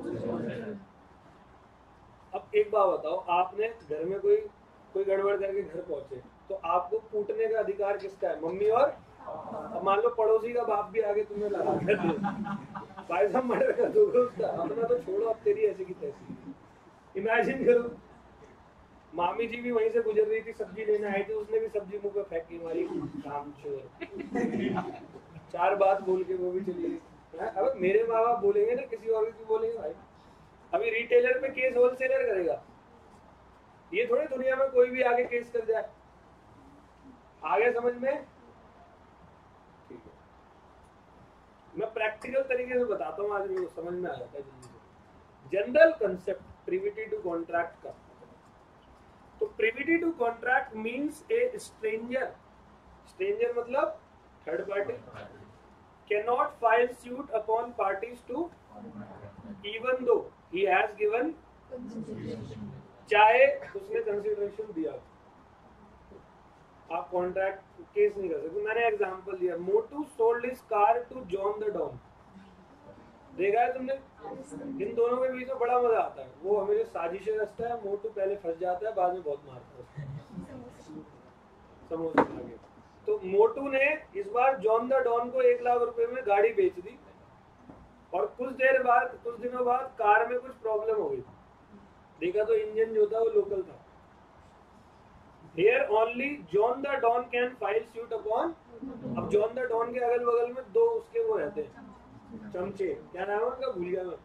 अब एक बात बताओ, आपने घर में कोई कोई गड़बड़ करके घर पहुंचे, तो आपको कूटने का अधिकार किसका है? मम्मी और अब मान लो पड़ोसी का बाप भी आगे तुम्हें लगा कर दे, भाई साहब मर्डर कर दोगे उसका, अपना तो छोड़ो, अब तेरी ऐसी की तैसी। इमेजिन करो, मामी जी भी वहीं से गुजर रही थी, सब्जी लेने आई थी, उसने भी सब्जी मुंह पे फेंक की, मारी काम चोर, चार बात बोल के वो भी चली गई। अब मेरे माँ बाप बोलेंगे ना, किसी और की बोलेंगे भाई? अभी रिटेलर पे केस होलसेलर करेगा, ये थोड़ी दुनिया में कोई भी आगे केस कर जाए। आगे समझ में? ठीक है, मैं प्रैक्टिकल तरीके से बताता हूँ, आज मेरे को समझ में आ जाता है जल्दी से। General concept privity to contract का, तो privity to contract means a stranger, stranger मतलब third party, can not file suit upon parties to even though he has given, चाहे उसने कंसिडरेशन दिया, आप कॉन्ट्रैक्ट केस नहीं कर सकते। मैंने एग्जांपल दिया, Motu sold his car to John the don, देखा है तुमने? इन दोनों के बीच में बड़ा मजा आता है, वो हमेशा साजिशें रचता है, मोटू पहले फंस जाता है, बाद में बहुत मारता है, समोसे आगे। तो मोटू ने इस बार जॉन द डॉन को एक लाख रुपए में गाड़ी बेच दी, और कुछ देर बाद, कुछ दिनों बाद कार में कुछ प्रॉब्लम हो गई, देखा तो इंजन जो था वो लोकल था। Here only John the Don can file suit upon, अब जॉन द डॉन के अगल बगल में दो उसके वो रहते हैं चमचे, क्या नाम है उनका, भूल गया मैं,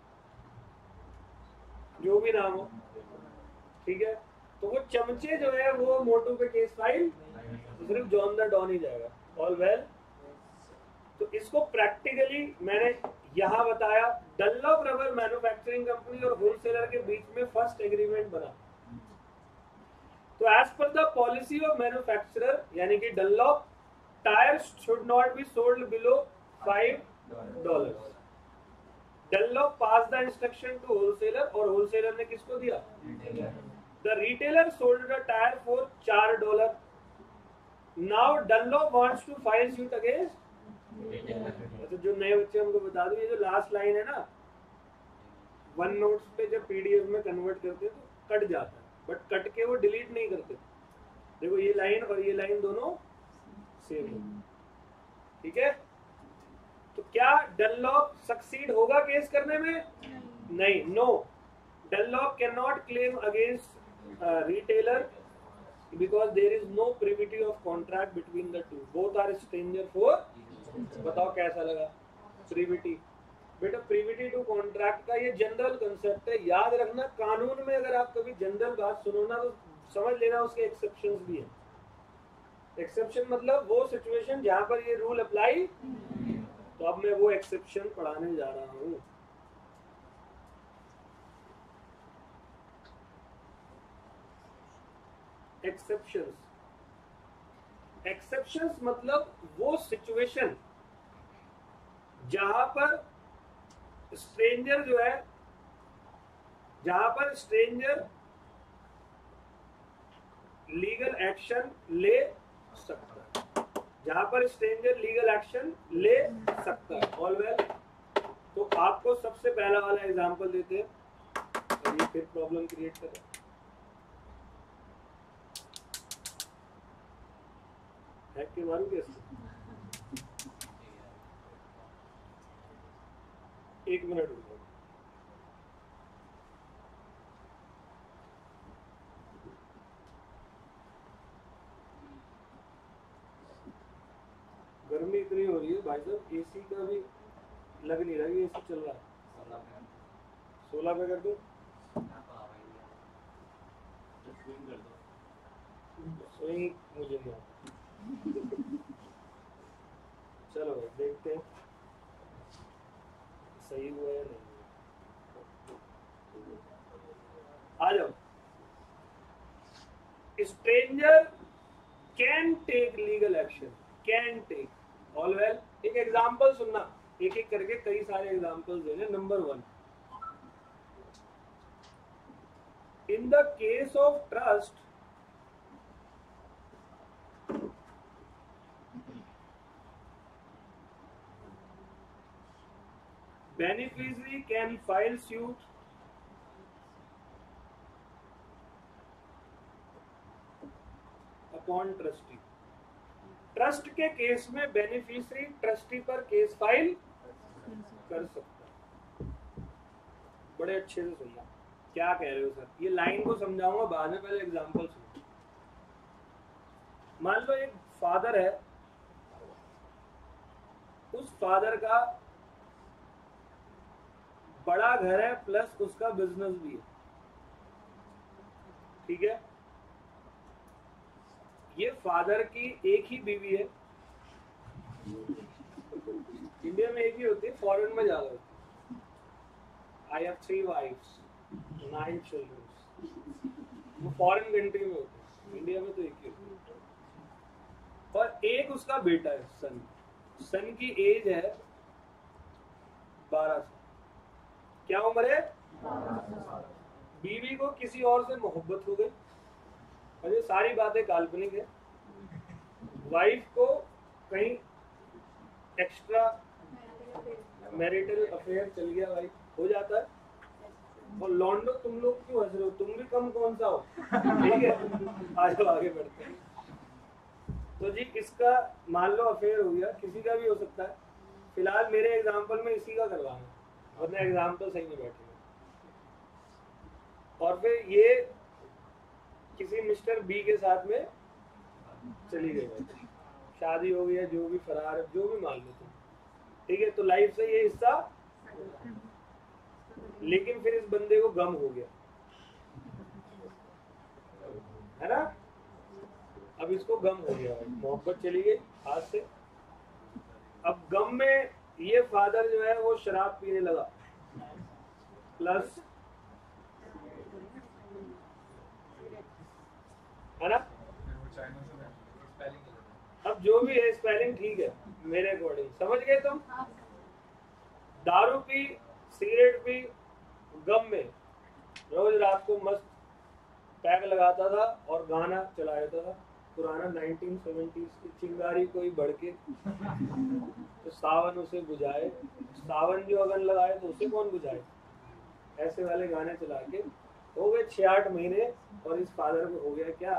जो भी नाम हो, ठीक है? तो वो चमचे जो है वो मोटू पे केस फाइल, तो सिर्फ जॉन द डॉन ही जाएगा, ऑल वेल। तो इसको प्रैक्टिकली मैंने यहाँ बताया, डनलॉप रबर मैन्युफैक्चरिंग कंपनी और होलसेलर के बीच में फर्स्ट एग्रीमेंट बना। तो as per the policy of manufacturer, यानी कि Dunlop, tyres should not be sold below five dollar. Dunlop pass the instruction to wholesaler, और होलसेलर ने किसको दिया? The retailer sold the tyre for चार dollar. Now Dunlop wants to file suit against, तो जो नए बच्चे उनको बता दूं, ये जो लास्ट लाइन है ना, वन नोट्स पे जब पीडीएफ में कन्वर्ट करते हैं तो कट जाता है, बट कट के वो डिलीट नहीं करते। देखो ये लाइन और ये लाइन दोनों सेम है, ठीक है? तो क्या डनलॉप सक्सीड होगा केस करने में? नहीं, no, Dunlop can not claim against retailer because there is no privity of contract between the two, both are stranger for, बताओ कैसा लगा? प्रिविटी, बेटा प्रीविटी टू कॉन्ट्रैक्ट का ये जनरल कंसेप्ट है, याद रखना। कानून में अगर आप कभी जनरल बात सुनो ना तो समझ लेना उसके एक्सेप्शंस भी हैं। एक्सेप्शन मतलब वो सिचुएशन जहां पर ये रूल अप्लाई, तो अब मैं वो एक्सेप्शन पढ़ाने जा रहा हूं। एक्सेप्शंस, एक्सेप्शंस मतलब वो सिचुएशन जहां पर स्ट्रेंजर जो है, जहां पर स्ट्रेंजर लीगल एक्शन ले सकता है, जहां पर स्ट्रेंजर लीगल एक्शन ले सकता है। ऑल वेल, तो आपको सबसे पहला वाला एग्जांपल देते हैं और ये फिर प्रॉब्लम क्रिएट कर रहा है कि मारू कैसे। एक मिनट रुको, गर्मी इतनी हो रही है भाई साहब, एसी का भी लग नहीं रहा है, एसी चल रहा है। सोलह पे कर दो, स्विंग मुझे नहीं आता। चलो भाई देखते हैं सही हुआ या नहीं। आ जाओ। Stranger can take legal action, can take. All well, एक एग्जांपल सुनना, एक एक करके कई सारे एग्जांपल्स देने। Number one, in the case of trust, beneficiary can file suit upon trustee। Trust के केस में बेनिफिशियरी ट्रस्टी पर केस फाइल कर सकता है। बड़े अच्छे से सुनना, क्या कह रहे हो सर? ये लाइन को समझाऊंगा बाद में, पहले एग्जांपल सुनो। मान लो एक फादर है, उस फादर का बड़ा घर है प्लस उसका बिजनेस भी है, ठीक है। ये फादर की एक ही बीवी है, इंडिया में एक ही होती है, फॉरेन में ज्यादा होती है। I have three wifes, nine children, वो फॉरेन कंट्री में होते हैं, इंडिया में तो एक ही होती है। और एक उसका बेटा है, सन। सन की एज है बारह साल। क्या उम्र है? बीवी को किसी और से मोहब्बत हो गई, और ये सारी बातें काल्पनिक है। वाइफ को कहीं एक्स्ट्रा मैरिटल अफेयर चल गया, वाइफ हो जाता है। और लॉन्डो, तुम लोग क्यों हंस रहे हो? तुम भी कम कौन सा हो, ठीक है। आज आगे बढ़ते हैं। तो जी इसका मान लो अफेयर हो गया, किसी का भी हो सकता है। फिलहाल मेरे एग्जाम्पल में इसी का करवाना, वरना एग्जाम्पल सही नहीं बैठेगा। और फिर ये किसी मिस्टर बी के साथ में चली गई, शादी हो गई है, जो भी फरार है, जो भी मान लो तुम, ठीक है। तो लाइफ से ये हिस्सा, लेकिन फिर इस बंदे को गम हो गया, है ना। अब इसको गम हो गया, मोहब्बत चली गई हाथ से। अब गम में ये फादर जो है वो शराब पीने लगा, प्लस, है ना। अब जो भी है, स्पेलिंग ठीक है मेरे अकॉर्डिंग, समझ गए तुम। दारू पी, सिगरेट पी, गम में रोज रात को मस्त पैक लगाता था और गाना चला देता था पुराना नाइनटीन सेवेंटीज़ की। चिंगारी कोई भड़के तो सावन उसे बुझाए, सावन जो अगन लगाए तो उसे कौन बुझाए, ऐसे वाले गाने चला के हो गए छह आठ महीने। और इस फादर को हो गया क्या,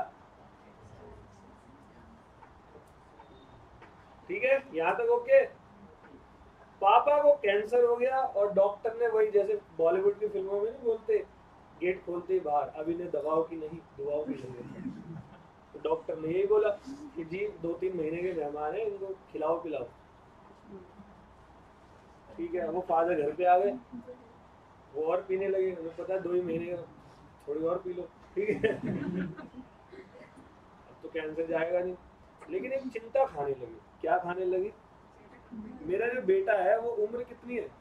ठीक है, यहाँ तक ओके। पापा को कैंसर हो गया और डॉक्टर ने वही, जैसे बॉलीवुड की फिल्मों में नहीं बोलते, गेट खोलते ही बाहर, अब इन्हें दवाओं की नहीं दुआओं की जरूरत। तो डॉक्टर ने यही बोला कि जी दो तीन महीने के मेहमान हैं, इनको खिलाओ पिलाओ। ठीक है, वो फादर घर पे आ गए, वो और पीने लगे, हमें पता है दो ही महीने का, थोड़ी और पी लो, ठीक है। अब तो कैंसर जाएगा नहीं, लेकिन एक चिंता खाने लगी। क्या खाने लगी? मेरा जो बेटा है वो उम्र कितनी है?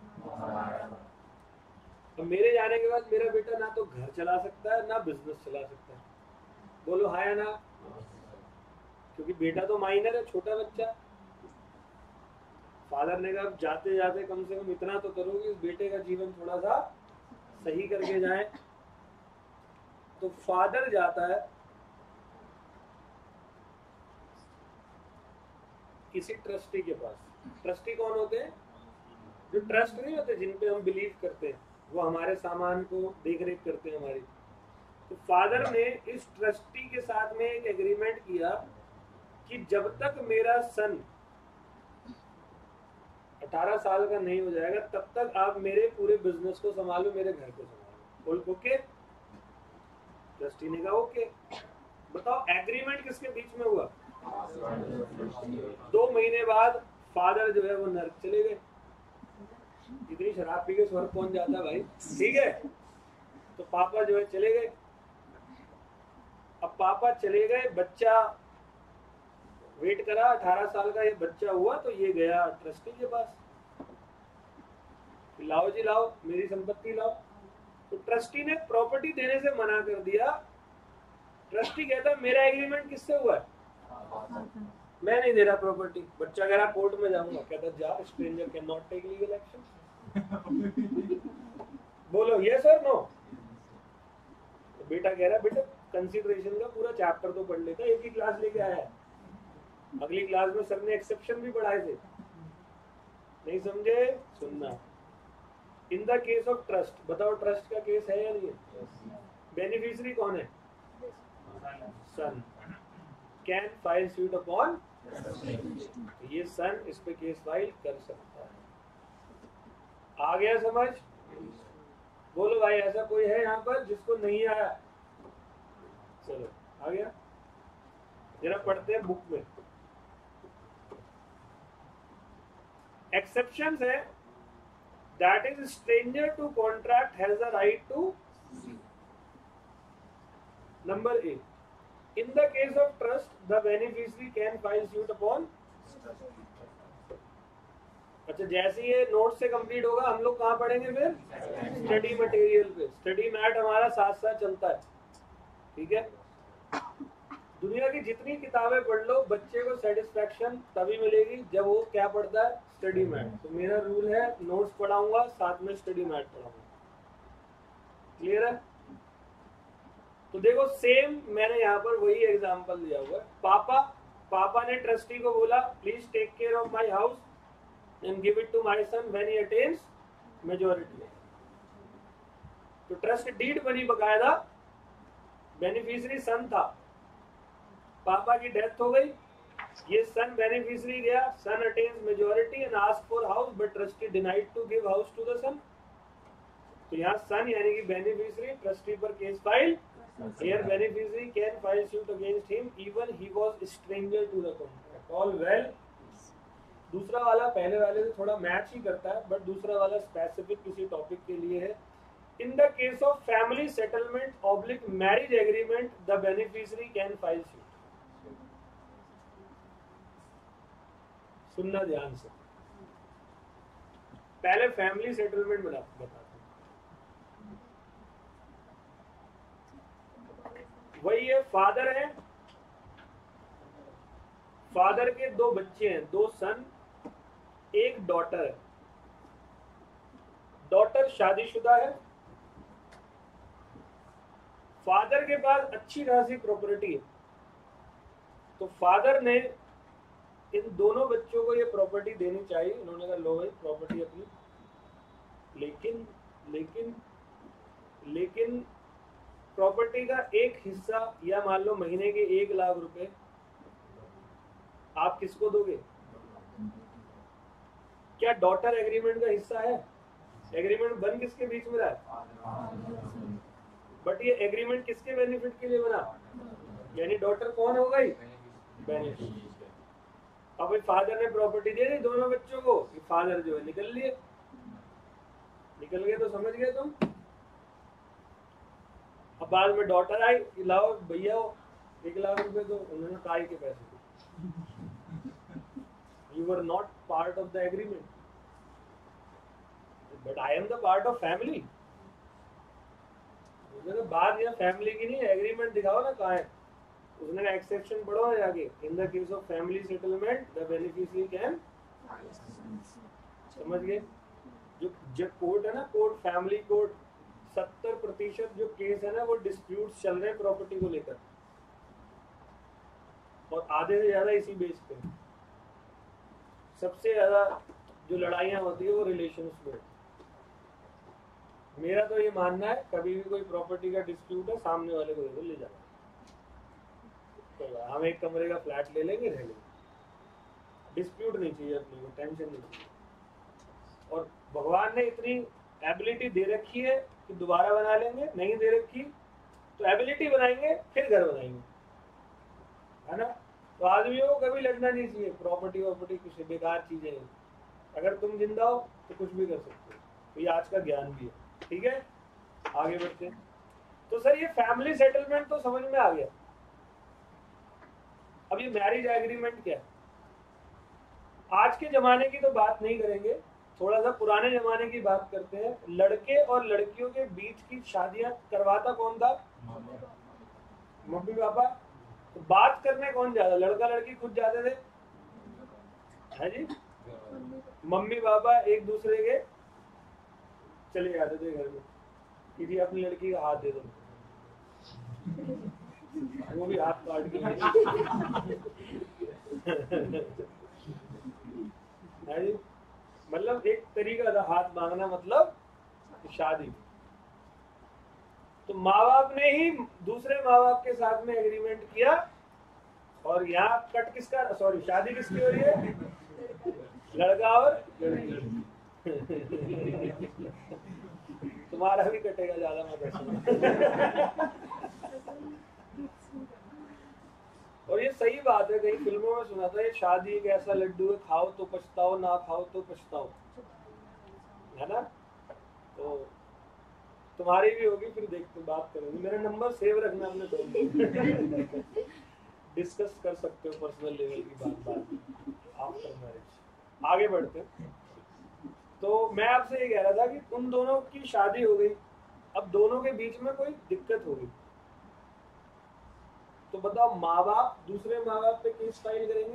अब मेरे जाने के बाद मेरा बेटा ना तो घर चला सकता है ना बिजनेस चला सकता है। बोलो हाँ या ना? क्योंकि बेटा तो माइनर है, छोटा बच्चा। फादर ने कहा जाते जाते कम से कम इतना तो करो कि इस बेटे का जीवन थोड़ा सा सही करके जाए। तो फादर जाता है किसी ट्रस्टी के पास। ट्रस्टी कौन होते हैं? जो ट्रस्ट नहीं होते, जिन पे हम बिलीव करते हैं, वो हमारे सामान को देख रेख करते हैं हमारी। तो फादर ने इस ट्रस्टी के साथ में एक एग्रीमेंट किया कि जब तक मेरा सन अठारह साल का नहीं हो जाएगा तब तक आप मेरे पूरे बिजनेस को संभालो, मेरे घर को संभालो। बोल ओके? ट्रस्टी ने कहा ओके। बताओ एग्रीमेंट किसके बीच में हुआ? दो महीने बाद फादर जो है वो नर्क चले गए। इतनी शराब पी के स्वर्ग पहुंच जाता है भाई, ठीक है। तो पापा जो है चले गए। अब पापा चले गए, बच्चा वेट करा, अठारह साल का ये बच्चा हुआ तो ये गया ट्रस्टी के पास, लाओ जी लाओ मेरी संपत्ति लाओ। तो ट्रस्टी ने प्रॉपर्टी देने से मना कर दिया। ट्रस्टी कहता मेरा एग्रीमेंट किससे हुआ है? मैं नहीं दे रहा प्रॉपर्टी। बच्चा कह रहा कोर्ट में जाऊंगा। कहता जा, stranger can not take legal action. बोलो यस और नो? तो बेटा कह रहा बेटा कंसीडरेशन का पूरा चैप्टर तो पढ़ लेता, एक ही क्लास लेके आया है, अगली क्लास में सर ने एक्सेप्शन भी पढ़ाए थे, नहीं समझे? सुनना। In the case of trust, बताओ ट्रस्ट का केस है या नहीं है? बेनिफिशियरी कौन है? Son. Can file suit upon, ये सन इस पे केस फाइल कर सकता है। आ गया समझ? बोलो भाई ऐसा कोई है यहाँ पर जिसको नहीं आया? चलो आ गया, जरा पढ़ते हैं बुक में। एक्सेप्शंस है that is stranger to contract has the right to number A. In the case of trust, the beneficiary can file suit upon। अच्छा, जैसे ये नोट से कंप्लीट होगा हम लोग कहाँ पढ़ेंगे फिर? स्टडी मटेरियल पे। स्टडी मैट हमारा साथ साथ चलता है, ठीक है। दुनिया की जितनी किताबें पढ़ लो, बच्चे को सेटिस्फेक्शन तभी मिलेगी जब वो क्या पढ़ता है? Study mat. तो मेरा रूल है नोट्स पढ़ाऊंगा साथ में स्टडी मैट पढ़ाऊंगा। क्लियर है? तो देखो सेम मैंने यहाँ पर वही एग्जांपल दिया हुआ है। पापा पापा ने ट्रस्टी को बोला please take care of my house and give it to my son when he attains majority. तो ट्रस्ट डीड बनी बकायदा, बेनिफिशियरी सन था, पापा की डेथ हो गई, ये सन बेनिफिशियरी गया, son attains majority and ask for house but trustee denied to give house to the son. तो यहाँ सन यानी कि बेनिफिशियरी ट्रस्टी पर case file. Here beneficiary can file suit against him even he was stranger to the contract. All well. दूसरा वाला पहले वाले से थोड़ा मैच ही करता है, बट दूसरा वाला स्पेसिफिक किसी टॉपिक के लिए है। In the case of family settlement oblique marriage agreement, the beneficiary can file suit। सुनना ध्यान से, पहले फैमिली सेटलमेंट बता बताता हूं। वही है, फादर है, फादर के दो बच्चे हैं, दो सन, एक डॉटर है। डॉटर शादीशुदा है, फादर के पास अच्छी खासी प्रॉपर्टी है। तो फादर ने इन दोनों बच्चों को ये प्रॉपर्टी देनी चाहिए। इन्होंने कहा लो भाई प्रॉपर्टी अपनी, लेकिन लेकिन लेकिन प्रॉपर्टी का एक हिस्सा या मान लो महीने के एक लाख रुपए आप किसको दोगे? क्या डॉटर एग्रीमेंट का हिस्सा है? एग्रीमेंट बन किसके बीच में रहा है? बट ये एग्रीमेंट किसके बेनिफिट के लिए बना? यानी डॉटर कौन हो गई? बेनिफिट। अब फादर ने प्रॉपर्टी दे दी दोनों बच्चों को, फादर जो है निकल लिए। निकल गए तो समझ गए तुम। अब बाद में डॉटर आई कि लाओ भैया एक लाख रुपए, तो उन्होंने ताई के पैसे दिए। You were not part of the agreement, but I am the part of family. बात यह फैमिली की नहीं, एग्रीमेंट दिखाओ ना कहाँ है। उसने एक्सेप्शन पढ़ो है आगे, in the case of family settlement the beneficiary can, समझ गए। जो जो कोर्ट है ना, कोर्ट फैमिली कोर्ट, सत्तर प्रतिशत जो केस है ना वो डिस्प्यूट चल रहे हैं प्रॉपर्टी को लेकर, और आधे से ज्यादा इसी बेस पे। सबसे ज्यादा जो लड़ाइयाँ होती है वो रिलेशंस में। मेरा तो ये मानना है कभी भी कोई प्रॉपर्टी का डिस्प्यूट है सामने वाले को ले जाना, तो हम एक कमरे का फ्लैट ले लेंगे, रह लेंगे, डिस्प्यूट नहीं चाहिए अपने को, टेंशन नहीं चाहिए। और भगवान ने इतनी एबिलिटी दे रखी है कि दोबारा बना लेंगे, नहीं दे रखी तो एबिलिटी बनाएंगे फिर घर बनाएंगे, है ना। तो आदमियों को कभी लड़ना नहीं चाहिए, प्रॉपर्टी वॉपर्टी कुछ बेकार चीजें हैं। अगर तुम जिंदा हो तो कुछ भी कर सकते हो, तो ये आज का ज्ञान भी है। ठीक है, आगे बढ़ते हैं। तो सर ये फैमिली सेटलमेंट तो समझ में आ गया। अब ये मैरिज एग्रीमेंट क्या है? आज के जमाने की तो बात नहीं करेंगे, थोड़ा सा पुराने जमाने की बात करते हैं। लड़के और लड़कियों के बीच की शादियां करवाता कौन था? Mummy papa. तो बात करने कौन जाता? लड़का लड़की खुद जाते थे, है जी। मम्मी पापा एक दूसरे के चले जाते थे घर में, किसी अपनी लड़की का हाथ दे दो, वो भी हाथ काट के है जी। मतलब एक तरीका था हाथ मांगना, मतलब शादी। तो माँ बाप ने ही दूसरे माँ बाप के साथ में एग्रीमेंट किया, और यहाँ कट किसका, सॉरी शादी किसकी हो रही है? लड़का और लड़की। तुम्हारा भी कटेगा, ज्यादा मत हंसना। और ये सही बात है, कई फिल्मों में सुना था, ये शादी एक ऐसा लड्डू है, खाओ तो पछताओ, ना खाओ तो पछताओ, है ना। तो तुम्हारी भी होगी, फिर देखते बात करेंगे। मेरा नंबर सेव रखना अपने दोस्त, डिस्कस कर सकते हो पर्सनल लेवल की बात बात आफ्टर मैरिज। आगे बढ़ते हैं। तो मैं आपसे ये कह रहा था कि उन दोनों की शादी हो गई, अब दोनों के बीच में कोई दिक्कत हो गई, तो बताओ माँ बाप दूसरे माँ बाप पे केस फाइल करेंगे?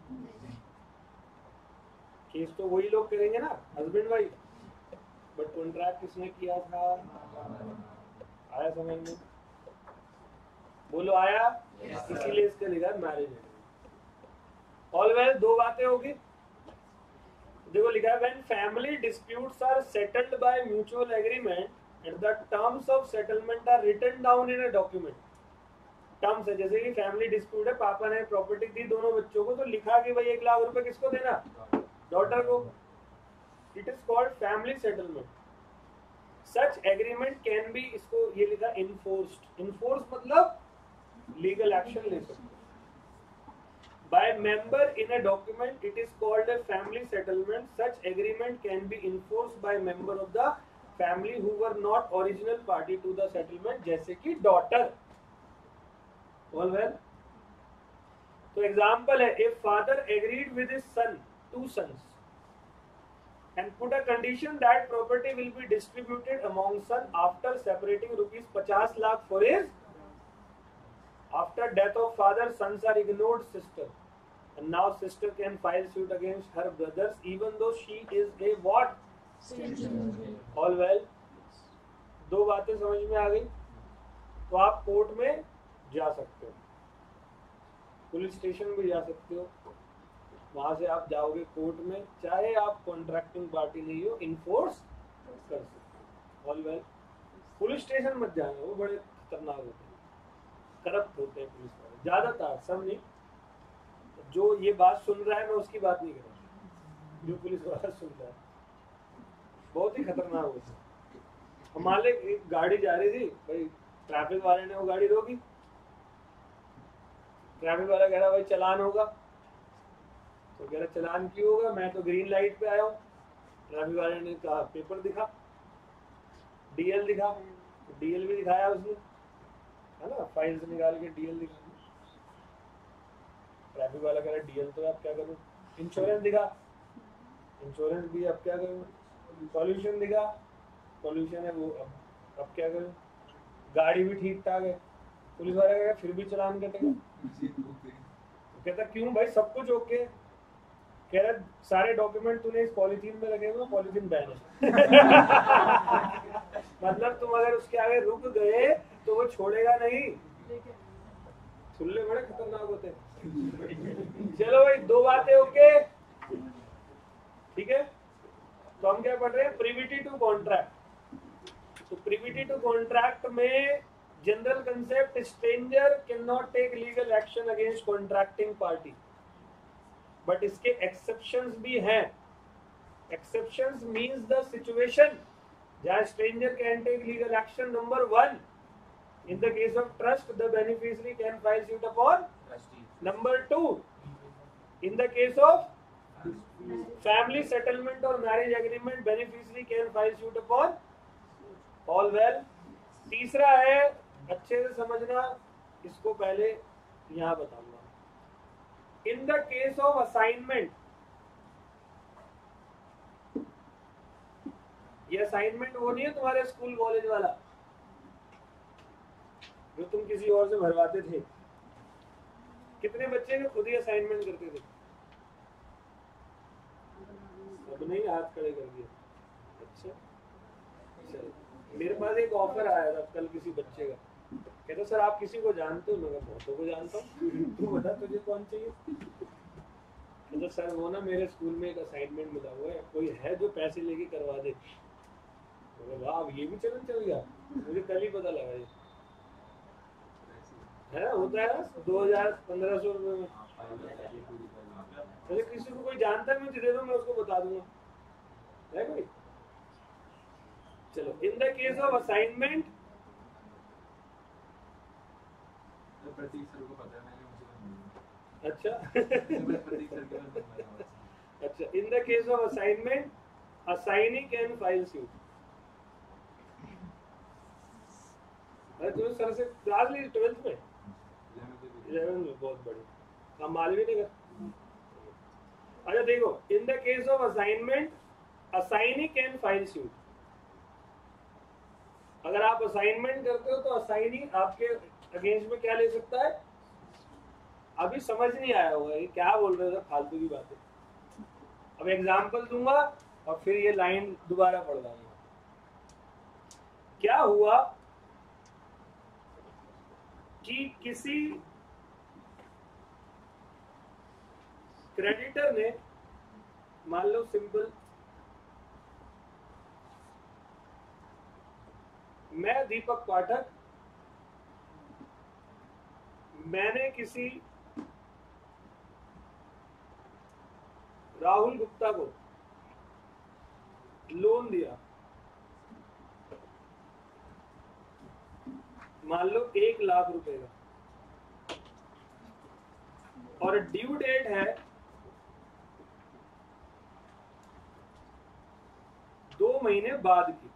केस तो वही लोग करेंगे ना, हस्बैंड वाइफ, बट कॉन्ट्रैक्ट किसने किया था? आया समझ में? बोलो आया? इसीलिए इसका लिखा मैरिज एग्रीमेंट। ऑल वेल, दो बातें होगी। देखो लिखा है, when family disputes are settled by mutual agreement and the terms of settlement are written down in a document. Terms है, जैसे कि फैमिली डिस्प्यूट है, पापा ने प्रॉपर्टी दी दोनों बच्चों को, तो लिखा कि भाई एक लाख रुपए किसको देना? डॉटर को। It is called family settlement. Such agreement can be, इसको ये लिखा इनफोर्स्ड। इनफोर्स मतलब लीगल एक्शन ले सकते by member in a document, it is called a family settlement. Such agreement can be enforced by member of the family who were not original party to the settlement, जैसे कि daughter। All well? तो example है, if father agreed with his son, two sons, and put a condition that property will be distributed among son after separating rupees fifty lakh for his, after death of father, sons are ignored sister, and now sister can file suit against her brothers even though she is a what? All well? दो बातें समझ में आ गई। तो आप court में जा सकते हो, पुलिस स्टेशन भी जा सकते हो, वहां से आप जाओगे कोर्ट में, चाहे आप कॉन्ट्रैक्टिंग पार्टी नहीं हो, इन्फोर्स कर सकते हो। All well? पुलिस स्टेशन मत जाना, वो बड़े खतरनाक होते हैं, करप्ट होते हैं पुलिस वाले, ज्यादातर, सब नहीं। जो ये बात सुन रहा है मैं उसकी बात नहीं कर रहा, जो पुलिस वाला सुन रहा है बहुत ही खतरनाक होता है। हमारे एक गाड़ी जा रही थी भाई, ट्रैफिक वाले ने वो गाड़ी रोकी, ट्रैफिक वाला कह रहा भाई चलान होगा, कह रहा चलान क्यों होगा, मैं तो ग्रीन लाइट पे आया हूँ। ट्रैफिक वाले ने कहा पेपर दिखा, डीएल दिखा, डीएल भी दिखाया उसने, है ना, फाइल से निकाल के डीएल दिखा। ट्रैफिक वाला कह रहा है डीएल तो आप क्या करूँ। इंश्योरेंस दिखा, इंश्योरेंस भी अब क्या करूँ। पॉल्यूशन दिखा, पॉल्यूशन है वो, अब अब क्या करूँ। गाड़ी भी ठीक ठाक है, पुलिस वाला कहेगा फिर भी चलान कटेगा। कहता क्यों भाई, सब कुछ ओके। कह रहा सारे डॉक्यूमेंट तूने इस पॉलीथीन में रखे हुए, पॉलीथीन बैन है। मतलब तुम अगर उसके आगे रुक गए तो वो छोड़ेगा नहीं। खुले बड़े खतरनाक होते हैं। चलो भाई, दो बातें ओके, ठीक है। तो हम क्या पढ़ रहे हैं, प्रिविटी टू कॉन्ट्रैक्ट। तो प्रिविटी टू कॉन्ट्रैक्ट में general concept, stranger can not take legal action against contracting party, but इसके एक्सेप्शंस भी हैं। एक्सेप्शंस मींस द सिचुएशन जहां stranger can take legal action. Number one, in the case of trust the beneficiary can file suit upon trustee. Number two, in the case of family settlement or marriage agreement beneficiary can file suit upon all well. तीसरा है, अच्छे से समझना, इसको पहले यहाँ बताऊंगा। in the case of assignment, ये असाइनमेंट वो नहीं है तुम्हारे स्कूल कॉलेज वाला जो तुम किसी और से भरवाते थे। कितने बच्चे ने खुद ही असाइनमेंट करते थे? सबने ही हाथ खड़े कर दिए। अच्छा, चलो, मेरे पास एक ऑफर आया था कल किसी बच्चे का, कहते सर आप किसी को जानते हो? मैं बहुतों को जानता हूँ, तू बता तुझे कौन चाहिए? कहते सर वो ना मेरे स्कूल में एक असाइनमेंट मिला हुआ है, कोई है जो पैसे लेके करवा दे। वाह, ये भी चलन चल गया, मुझे कल ही पता लगा। ये है होता है दो हजार पंद्रह सौ रुपए में। तो किसी को कोई जानता है मुझे दे दो, मैं उसको बता दूंगा, है कोई? चलो, in the case of assignment, अच्छा अच्छा, in the case of assignment assignee can file suit. अरे तुम्हें सर से क्लास ली ट्वेल्थ में, इलेवन में, बहुत बढ़िया। हम मालवीय नगर। अच्छा देखो, in the case of assignment assignee can file suit. अगर आप असाइनमेंट करते हो तो असाइनी आपके अगेंस्ट में क्या ले सकता है? अभी समझ नहीं आया होगा ये क्या बोल रहे थे, फालतू की बातें। अब एग्जाम्पल दूंगा और फिर ये लाइन दोबारा पढ़ दूंगा। क्या हुआ कि किसी क्रेडिटर ने, मान लो सिंपल, मैं दीपक पाठक, मैंने किसी राहुल गुप्ता को लोन दिया, मान लो एक लाख रुपए का, और ड्यू डेट है दो महीने बाद की।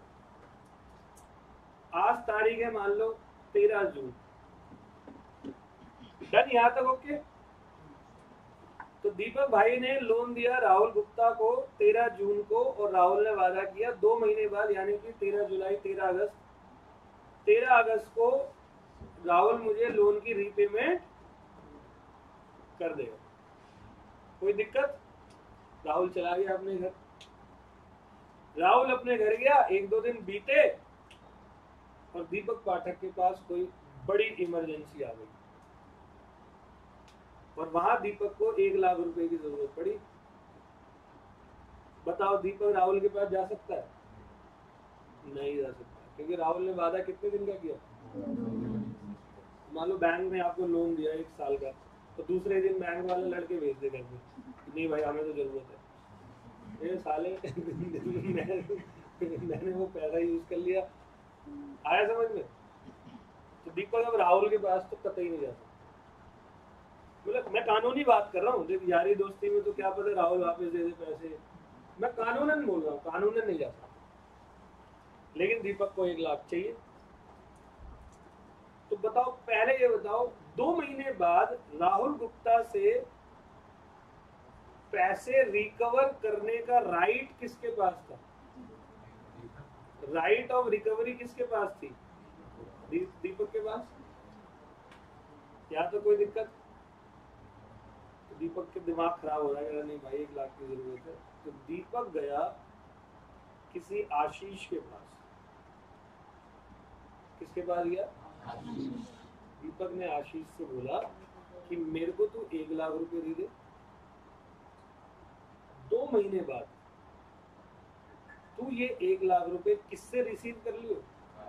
आज तारीख है मान लो तेरह जून। डन, यहां तक ओके? तो दीपक भाई ने लोन दिया राहुल गुप्ता को तेरह जून को, और राहुल ने वादा किया दो महीने बाद, यानी कि तेरह जुलाई, तेरह अगस्त, तेरह अगस्त को राहुल मुझे लोन की रीपेमेंट कर देगा। कोई दिक्कत? राहुल चला गया अपने घर। राहुल अपने घर गया, एक दो दिन बीते और दीपक पाठक के पास कोई बड़ी इमरजेंसी आ गई, और वहां दीपक को एक लाख रुपए की जरूरत पड़ी। बताओ, दीपक राहुल के पास जा सकता है? नहीं जा सकता, क्योंकि राहुल ने वादा कितने दिन का किया? मान लो बैंक ने आपको लोन दिया एक साल का, तो दूसरे दिन बैंक वाले लड़के भेज दे घर में, नहीं भाई हमें तो जरूरत है। ये साले मैंने वो पैसा यूज कर लिया। आया समझ में? तो दीपक अब राहुल के पास तो कतई नहीं जा सकता। मतलब मैं कानूनी बात कर रहा हूँ, यारी दोस्ती में तो क्या पता राहुल वापस दे दे पैसे, मैं कानूनन बोल रहा हूँ, कानूनन नहीं जा सकता। लेकिन दीपक को एक लाख चाहिए। तो बताओ, पहले ये बताओ, दो महीने बाद राहुल गुप्ता से पैसे रिकवर करने का राइट किसके पास था? राइट ऑफ रिकवरी किसके पास थी? दीपक के पास। या तो कोई दिक्कत? तो दीपक के दिमाग खराब हो रहा है, नहीं भाई एक लाख की जरूरत है। तो दीपक गया किसी आशीष के पास। किसके पास गया? दीपक ने आशीष से बोला कि मेरे को तू एक लाख रुपए दे दे। दो महीने बाद तू ये एक लाख रुपए किससे रिसीव कर लियो?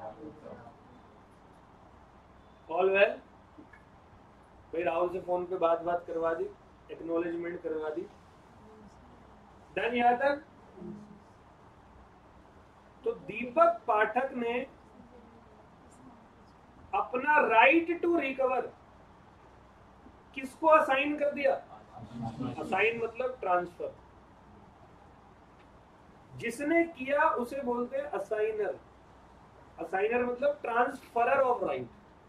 ऑल वेल भाई, राहुल से फोन पे बात बात करवा दी, एक्नॉलेजमेंट करवा दी, डन यहां तक। तो दीपक पाठक ने अपना राइट टू रिकवर किसको असाइन कर दिया? असाइन मतलब ट्रांसफर। जिसने किया उसे बोलते हैं असाइनर। असाइनर मतलब ट्रांसफरर ऑफ राइट।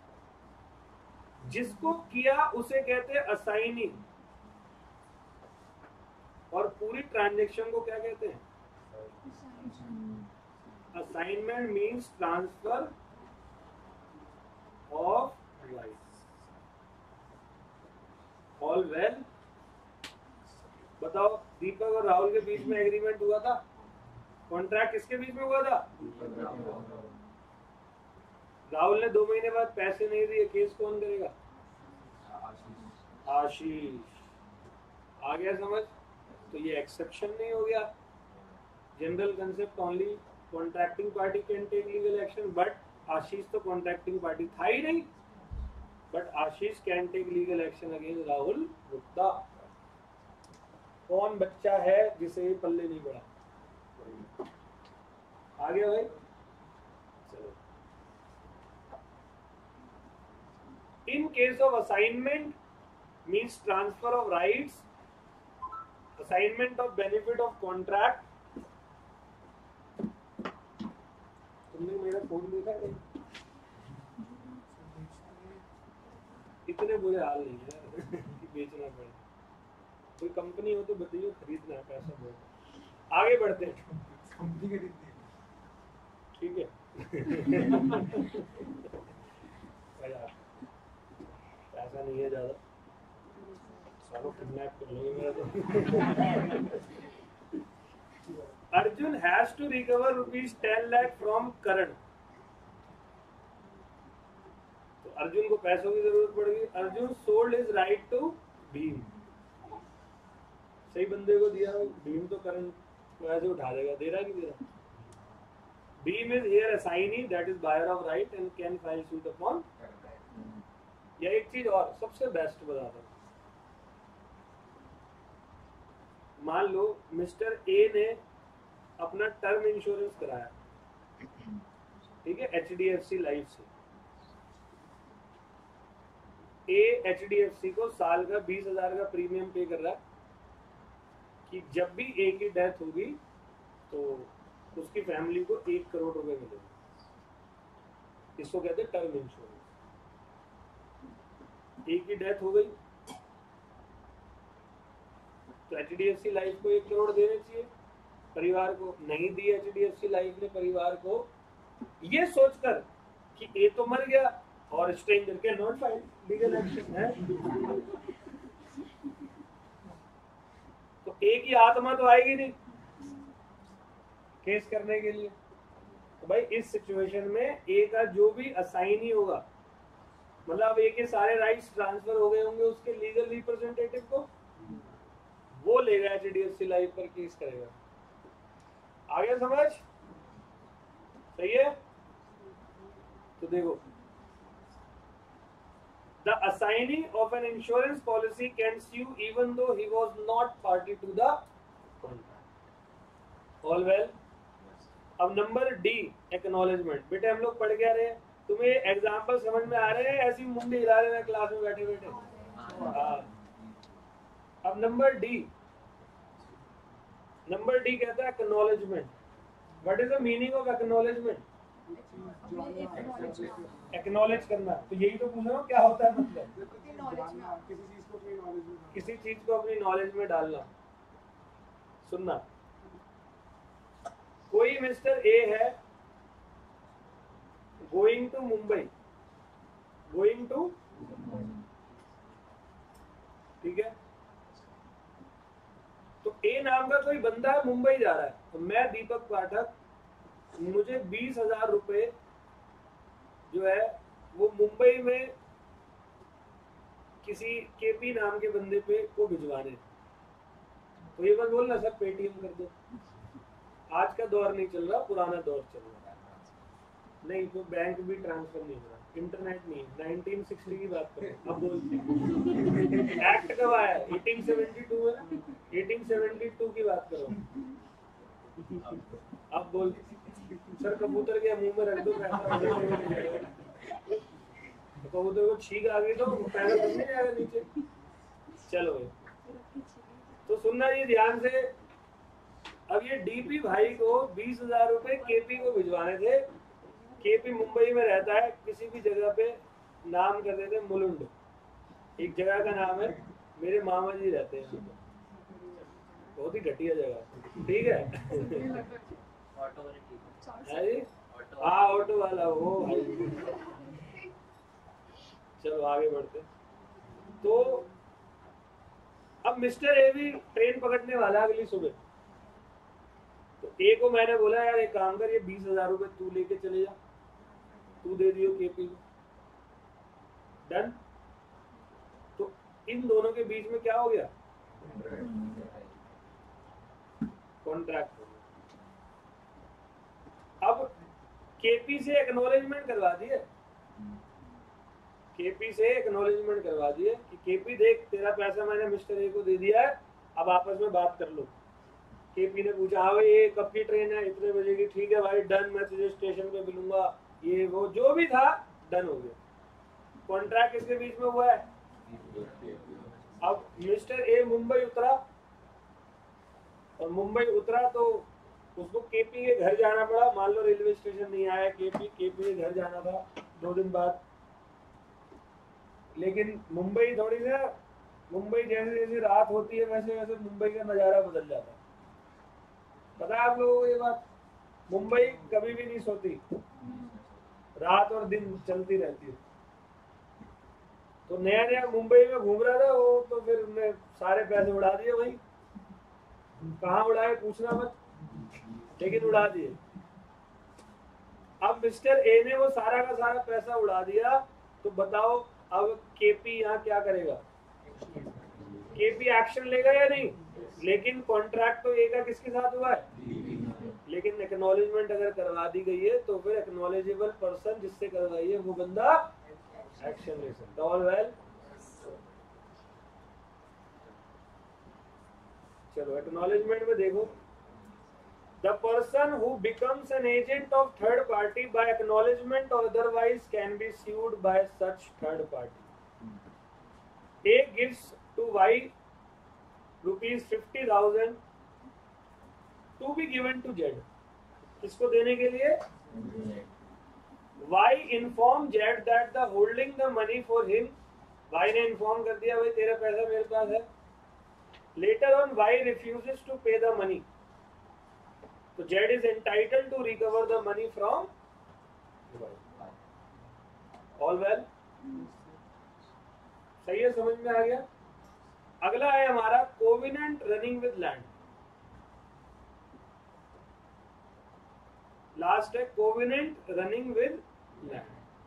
जिसको किया उसे कहते हैं असाइनी। और पूरी ट्रांजैक्शन को क्या कहते हैं? Assignment means transfer of rights. All well. बताओ, दीपक और राहुल के बीच में एग्रीमेंट हुआ था? कॉन्ट्रैक्ट किसके बीच में हुआ था? राहुल ने दो महीने बाद पैसे नहीं दिए, केस कौन करेगा? आशीष। आ गया समझ? तो ये एक्सेप्शन नहीं हो गया। General concept only contracting party can take legal action, but Ashish तो कॉन्ट्रैक्टिंग पार्टी था ही नहीं। But Ashish can take legal action against Rahul Gupta. कौन बच्चा है जिसे ये पल्ले नहीं पड़ा? आ गया भाई? चलो, in case of assignment means transfer of rights, assignment of benefit of contract. तुमने मेरा फोन देखा है? इतने बुरे हाल नहीं है कि बेचना पड़े। कोई कंपनी हो तो बताइए, खरीदना है, पैसा बहुत। आगे बढ़ते हैं, ठीक है। पैसा नहीं है ज्यादा, सालों किडनैप कर लेंगे मेरा तो। Arjun has to recover rupees ten lakh from Karan. तो अर्जुन को पैसों की जरूरत पड़ गई। Arjun sold his right to Bhim. सही बंदे को दिया, भीम तो करण को ऐसे उठा देगा। दे रहा कि दे रहा? Beam is here assignee, that is buyer of right and can file suit upon। या एक चीज और सबसे बेस्ट बताता हूँ। मान लो मिस्टर ए ने अपना टर्म इंश्योरेंस कराया, ठीक है, H D F C life से। A H D F C को साल का बीस हजार का प्रीमियम पे कर रहा है कि जब भी ए की डेथ होगी तो उसकी फैमिली को एक करोड़ रुपए मिलेंगे। इसको कहते हैं टर्म इंश्योरेंस। एक की डेथ हो गई तो H D F C life को एक करोड़ देने चाहिए परिवार को। नहीं दी H D F C life ने परिवार को, ये सोचकर कि ए तो मर गया और स्ट्रेंजर के नॉट फाइल लीगल एक्शन है। तो ए की आत्मा तो आएगी नहीं केस करने के लिए। तो भाई इस सिचुएशन में ए का जो भी असाइनी होगा, मतलब ए के सारे राइट्स ट्रांसफर हो गए होंगे उसके लीगल रिप्रेजेंटेटिव को, वो लेगा H D F C life पर केस करेगा। आगे समझ? सही है? तो देखो, the assignee of an insurance policy can sue even though he was not party to the contract। All well. अब नंबर डी, एक्नॉलेजमेंट। बेटे हम लोग पढ़ क्या रहे हैं? तुम्हें एग्जाम्पल समझ में आ रहे हैं? ऐसी मुंडी हिला रहे हैं क्लास में बैठे बैठे। हाँ। अब नंबर डी, नंबर डी कहता है acknowledgement. What is the meaning of acknowledgement? Acknowledge करना। तो यही तो पूछ रहा हूँ, क्या होता है मतलब? किसी चीज को अपनी नॉलेज में डालना। सुनना, कोई मिस्टर ए है going to Mumbai, going to, ठीक है, तो ए नाम का कोई बंदा मुंबई जा रहा है, तो मैं दीपक पाठक, मुझे बीस हजार रुपए जो है वो मुंबई में किसी केपी नाम के बंदे पे को भिजवाने। तो ये बात बोलना सर पेटीएम कर दो। आज का दौर नहीं चल रहा, पुराना दौर चल रहा है। नहीं तो बैंक भी ट्रांसफर नहीं हो रहा, इंटरनेट नहीं। नाइनटीन सिक्सटी की बात करो, अब बोलते एक्ट कब आया? एटीन सेवेंटी टू है ना, एटीन सेवेंटी टू की बात करो। अब बोल सर कबूतर के मुंह में रख दो पैसा, कबूतर को छींक आ गई तो पैसा तो नहीं जाएगा नीचे। चलो तो सुनना ये ध्यान से। अब ये डीपी भाई को बीस हजार रुपए केपी को भिजवाने थे। केपी मुंबई में रहता है, किसी भी जगह पे नाम कर देते मुलुंड, एक जगह का नाम है, मेरे मामा जी रहते हैं, बहुत ही घटिया जगह, ठीक है। हाँ ऑटो वाला वो भाई। चलो आगे बढ़ते। तो अब मिस्टर ए भी ट्रेन पकड़ने वाला है अगली सुबह। तो ए को मैंने बोला यार एक काम कर, ये बीस हजार रुपए तू लेके चले जा, तू दे दियो केपी को। डन। तो इन दोनों के बीच में क्या हो गया? कॉन्ट्रैक्ट हो गया। अब केपी से एक्नॉलेजमेंट करवा दिए, केपी से एक्नॉलेजमेंट करवा दिए कि केपी देख तेरा पैसा मैंने मिस्टर ए को दे दिया है, अब आपस में बात कर लो। केपी ने पूछा हाँ भाई ये कब की ट्रेन है? इतने बजे की। ठीक है भाई डन, मैं तुझे स्टेशन पे मिलूंगा, ये वो जो भी था डन हो गया। कॉन्ट्रैक्ट किसके बीच में हुआ है? अब मिस्टर ए मुंबई उतरा, और मुंबई उतरा तो उसको केपी के घर जाना पड़ा। मान लो रेलवे स्टेशन नहीं आया केपी, केपी के घर जाना था दो दिन बाद। लेकिन मुंबई थोड़ी सा, मुंबई जैसे जैसे रात होती है वैसे वैसे मुंबई का नजारा बदल जाता है। पता है आप लोगों को ये बात? मुंबई कभी भी नहीं सोती, रात और दिन चलती रहती है। तो नया नया मुंबई में घूम रहा था वो, तो फिर उन्हें सारे पैसे उड़ा दिए भाई। कहाँ उड़ाए पूछना मत, लेकिन उड़ा दिए। अब मिस्टर ए ने वो सारा का सारा पैसा उड़ा दिया, तो बताओ अब केपी यहाँ क्या करेगा? केपी एक्शन लेगा या नहीं? लेकिन कॉन्ट्रैक्ट तो ए का किसके साथ हुआ है? लेकिन एक्नॉलेजमेंट अगर करवा दी गई है तो फिर एक्नॉलेजेबल पर्सन जिससे करवाई है वो बंदा एक्शन ले सकता। ऑल वेल, चलो एक्नॉलेजमेंट में देखो, the person who becomes an agent of third party by acknowledgement और otherwise can be sued by such third party. A gives to Y rupees fifty thousand to be given to Z. इसको देने के लिए Y inform Z that the holding the money for him. Y ने inform कर दिया भाई तेरा पैसा मेरे पास है। Letter on Y refuses to pay the money, तो Z is entitled to recover the money from Y. All well, सही है, समझ में आ गया? अगला है हमारा covenant running with land. Last है covenant running with land.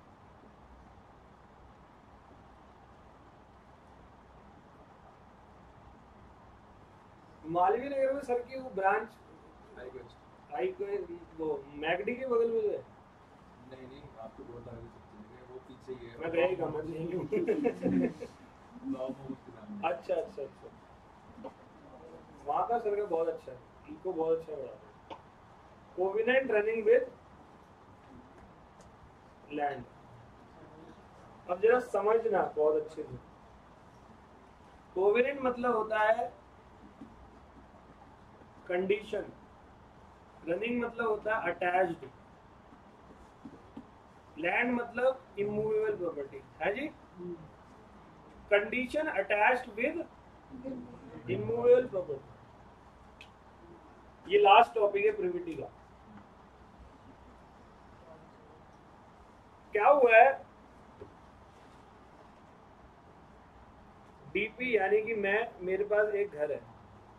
Malviya Nagar में सर की वो ब्रांच आई को वो मैगडी के बगल में है। नहीं नहीं आपको बहुत आगे चलते हैं, वो पीछे ही है। मैं गए कमर नहीं हूँ। अच्छा अच्छा अच्छा, वहाँ का सर का बहुत अच्छा है, इनको बहुत अच्छा बना है। Covenant running with land. अब जरा समझना बहुत अच्छे से। कोविनेंट मतलब होता है कंडीशन, रनिंग मतलब होता है अटैच्ड, लैंड मतलब इमूवेबल प्रॉपर्टी है जी। Condition attached with immovable property, ये लास्ट टॉपिक है प्रिविटी का। क्या हुआ है, डीपी यानी कि मैं, मेरे पास एक घर है,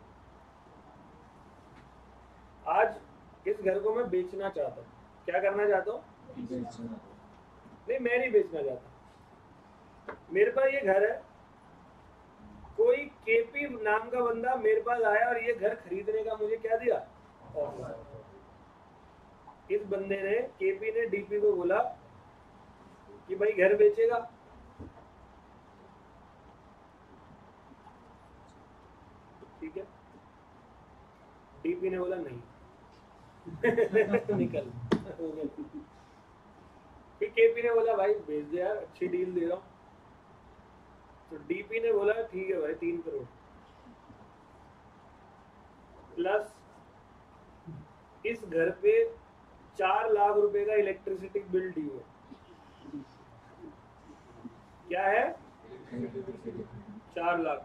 आज इस घर को मैं बेचना चाहता हूँ। क्या करना चाहता हूँ? नहीं, मैं नहीं बेचना चाहता। मेरे पास ये घर है, कोई केपी नाम का बंदा मेरे पास आया और ये घर खरीदने का मुझे क्या दिया, ऑफर। इस बंदे ने, केपी ने डीपी को बोला कि भाई घर बेचेगा। ठीक है, डीपी ने बोला नहीं। निकल। फिर केपी ने बोला भाई बेच दे यार, अच्छी डील दे रहा हूँ। तो डीपी ने बोला ठीक है भाई, तीन करोड़ प्लस इस घर पे चार लाख रुपए का इलेक्ट्रिसिटी बिल ड्यू है। क्या है? चार लाख।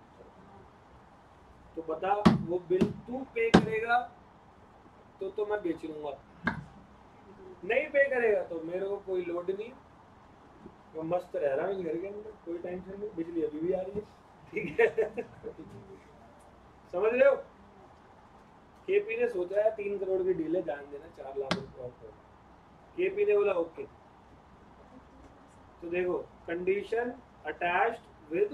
तो बता, वो बिल तू पे करेगा तो तो मैं बेच लूंगा, नहीं पे करेगा तो मेरे को कोई लोड नहीं, मैं मस्त रह रहा हूँ घर के अंदर, कोई टेंशन नहीं, बिजली अभी भी आ रही है। ठीक है, समझ रहे हो? केपी ने सोचा है तीन करोड़ की डील है, जान देना, चार लाख रुपए। केपी ने बोला ओके। तो देखो, कंडीशन अटैच्ड विद,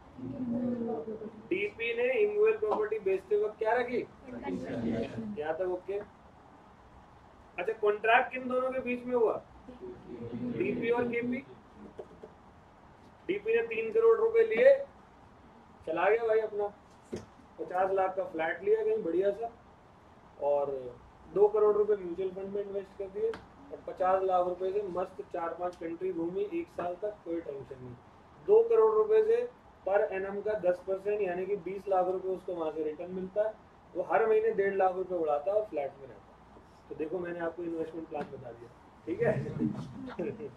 डीपी ने इमूवेबल प्रॉपर्टी बेचते वक्त क्या रखी? यहाँ तक ओके। अच्छा, कॉन्ट्रैक्ट किन दोनों के बीच में हुआ? डीपी और केपी। डीपी ने तीन करोड़ रुपए लिए, चला गया भाई अपना, पचास लाख का फ्लैट लिया कहीं बढ़िया सा, और दो करोड़ रुपए म्यूचुअल फंड में इन्वेस्ट कर दिए, और पचास लाख रुपए से मस्त चार पांच कंट्री घूमी एक साल तक, कोई टेंशन नहीं। दो करोड़ रुपए से पर एनम का दस परसेंट यानी कि बीस लाख रुपए उसको वहां से रिटर्न मिलता है। वो हर महीने डेढ़ लाख रुपए उड़ाता है और फ्लैट में रहता है। तो देखो, मैंने आपको इन्वेस्टमेंट प्लान बता दिया। ठीक है।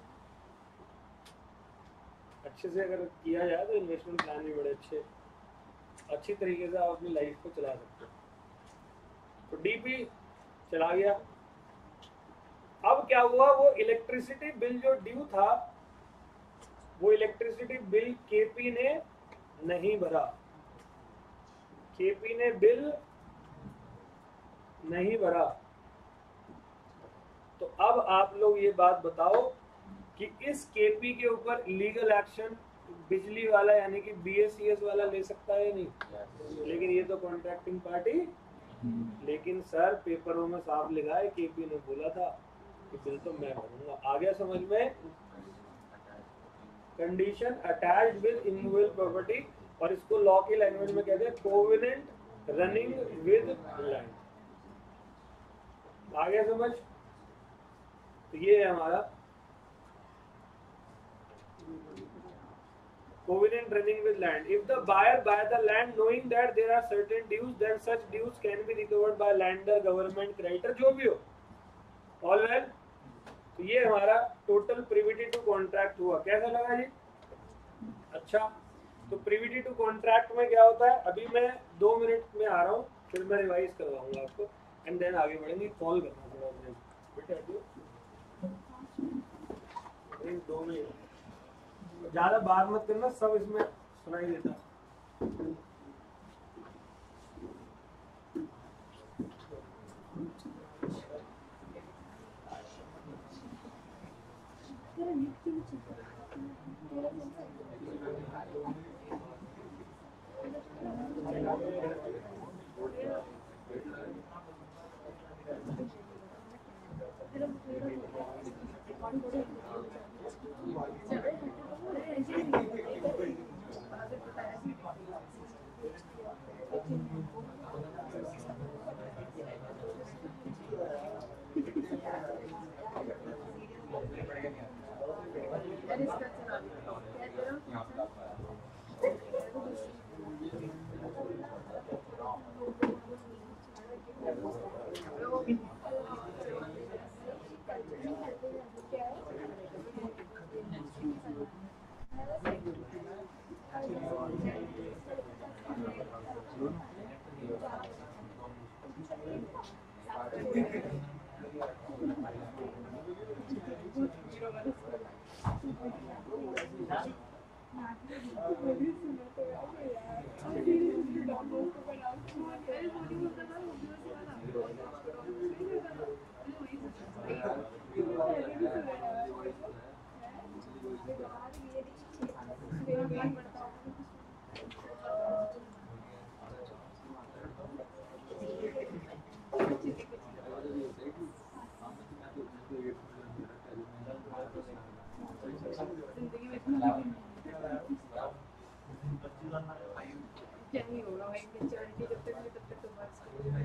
अच्छे से अगर किया जाए तो इन्वेस्टमेंट प्लान भी बड़े अच्छे, अच्छी तरीके से आप अपनी लाइफ को चला सकते हो। तो डीपी चला गया। अब क्या हुआ, वो इलेक्ट्रिसिटी बिल जो ड्यू था, वो इलेक्ट्रिसिटी बिल केपी ने नहीं भरा। केपी ने बिल नहीं भरा। तो अब आप लोग ये बात बताओ कि इस केपी के ऊपर लीगल एक्शन बिजली वाला यानी कि बीएसईएस वाला ले सकता है नहीं, लेकिन ये तो कॉन्ट्रैक्टिंग पार्टी। लेकिन सर, पेपरों में साफ लिखा है, केपी ने बोला था कि बिल तो मैं भरूंगा। आ गया समझ में? Condition attached with immovable property, और इसको लॉ की लैंग्वेज में कहते हैं कोवेनेंट रनिंग विद लैंड। आ गया समझ? तो ये है हमारा covenant running with land. If the buyer buy the land knowing that there are certain dues, then such dues can be recovered by lender, government, creditor, जो भी हो। All well? तो ये हमारा टोटल प्रिविटी टू कॉन्ट्रैक्ट हुआ। कैसा लगा जी? अच्छा, तो प्रिविटी टू कॉन्ट्रैक्ट में क्या होता है, अभी मैं दो मिनट में आ रहा हूँ, फिर मैं रिवाइज करवाऊंगा आपको, एंड देन आगे बढ़ेंगे। कॉल करना थोड़ा अपने बेटा, दो मिनट, ज्यादा बात मत करना, सब इसमें सुनाई देता। मैंने सुना तो यार यार सीरियसली डॉक्टर्स को बनाओ मेरे बोली होता था वो भी वैसे वाला मैंने भी सुना यार बेकार ये मेरे भी पड़ता जिंदगी में इतना क्या ही होगा भाई मेच्योरिटी जब तक नहीं तब तक तो बस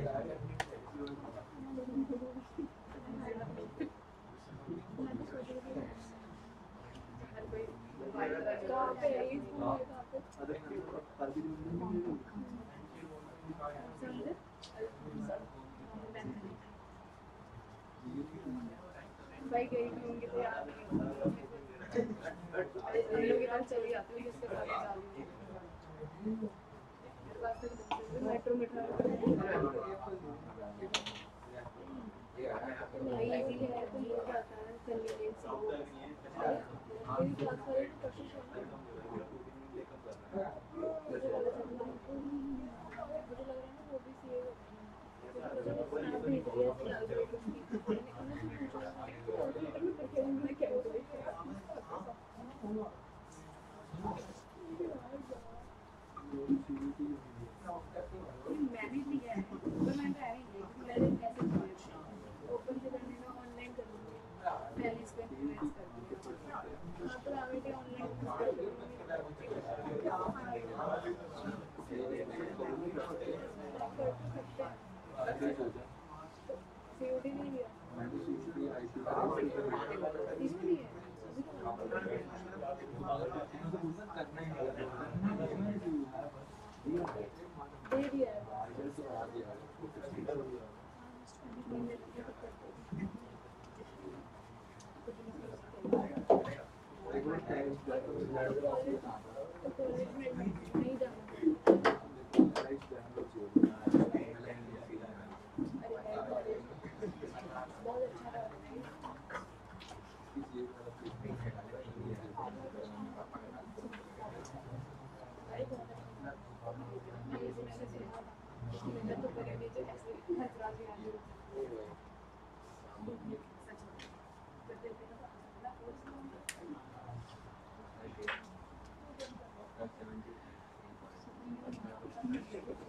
हर कोई कहाँ पे है ये स्कूल कहाँ पे समझे भाई गई भी होंगी तो याद नहीं होगा हम लोग इधर चली जाती हूँ जिसके साथ जा रही हूँ मेट्रो मेट्रो नहीं इजीली है तो ये जाता है कन्वीनियंस मेरी क्लास वाले की कोशिश है मुझे लग रहा है मुझे लग रहा है ना वो भी सीए भेज दिया फिलहाल मैं क्या मैंने दिया है पर मैं ट्राई नहीं मैंने कैसे किया ओपन से करने में ऑनलाइन कर दूँगी पहले इस पे इन्वेस्ट कर दूँगी हाँ तो आगे ऑनलाइन कर दूँगी सीओडी नहीं दिया इसमें नहीं है दे दिया कॉलेज में नहीं जाना बहुत अच्छा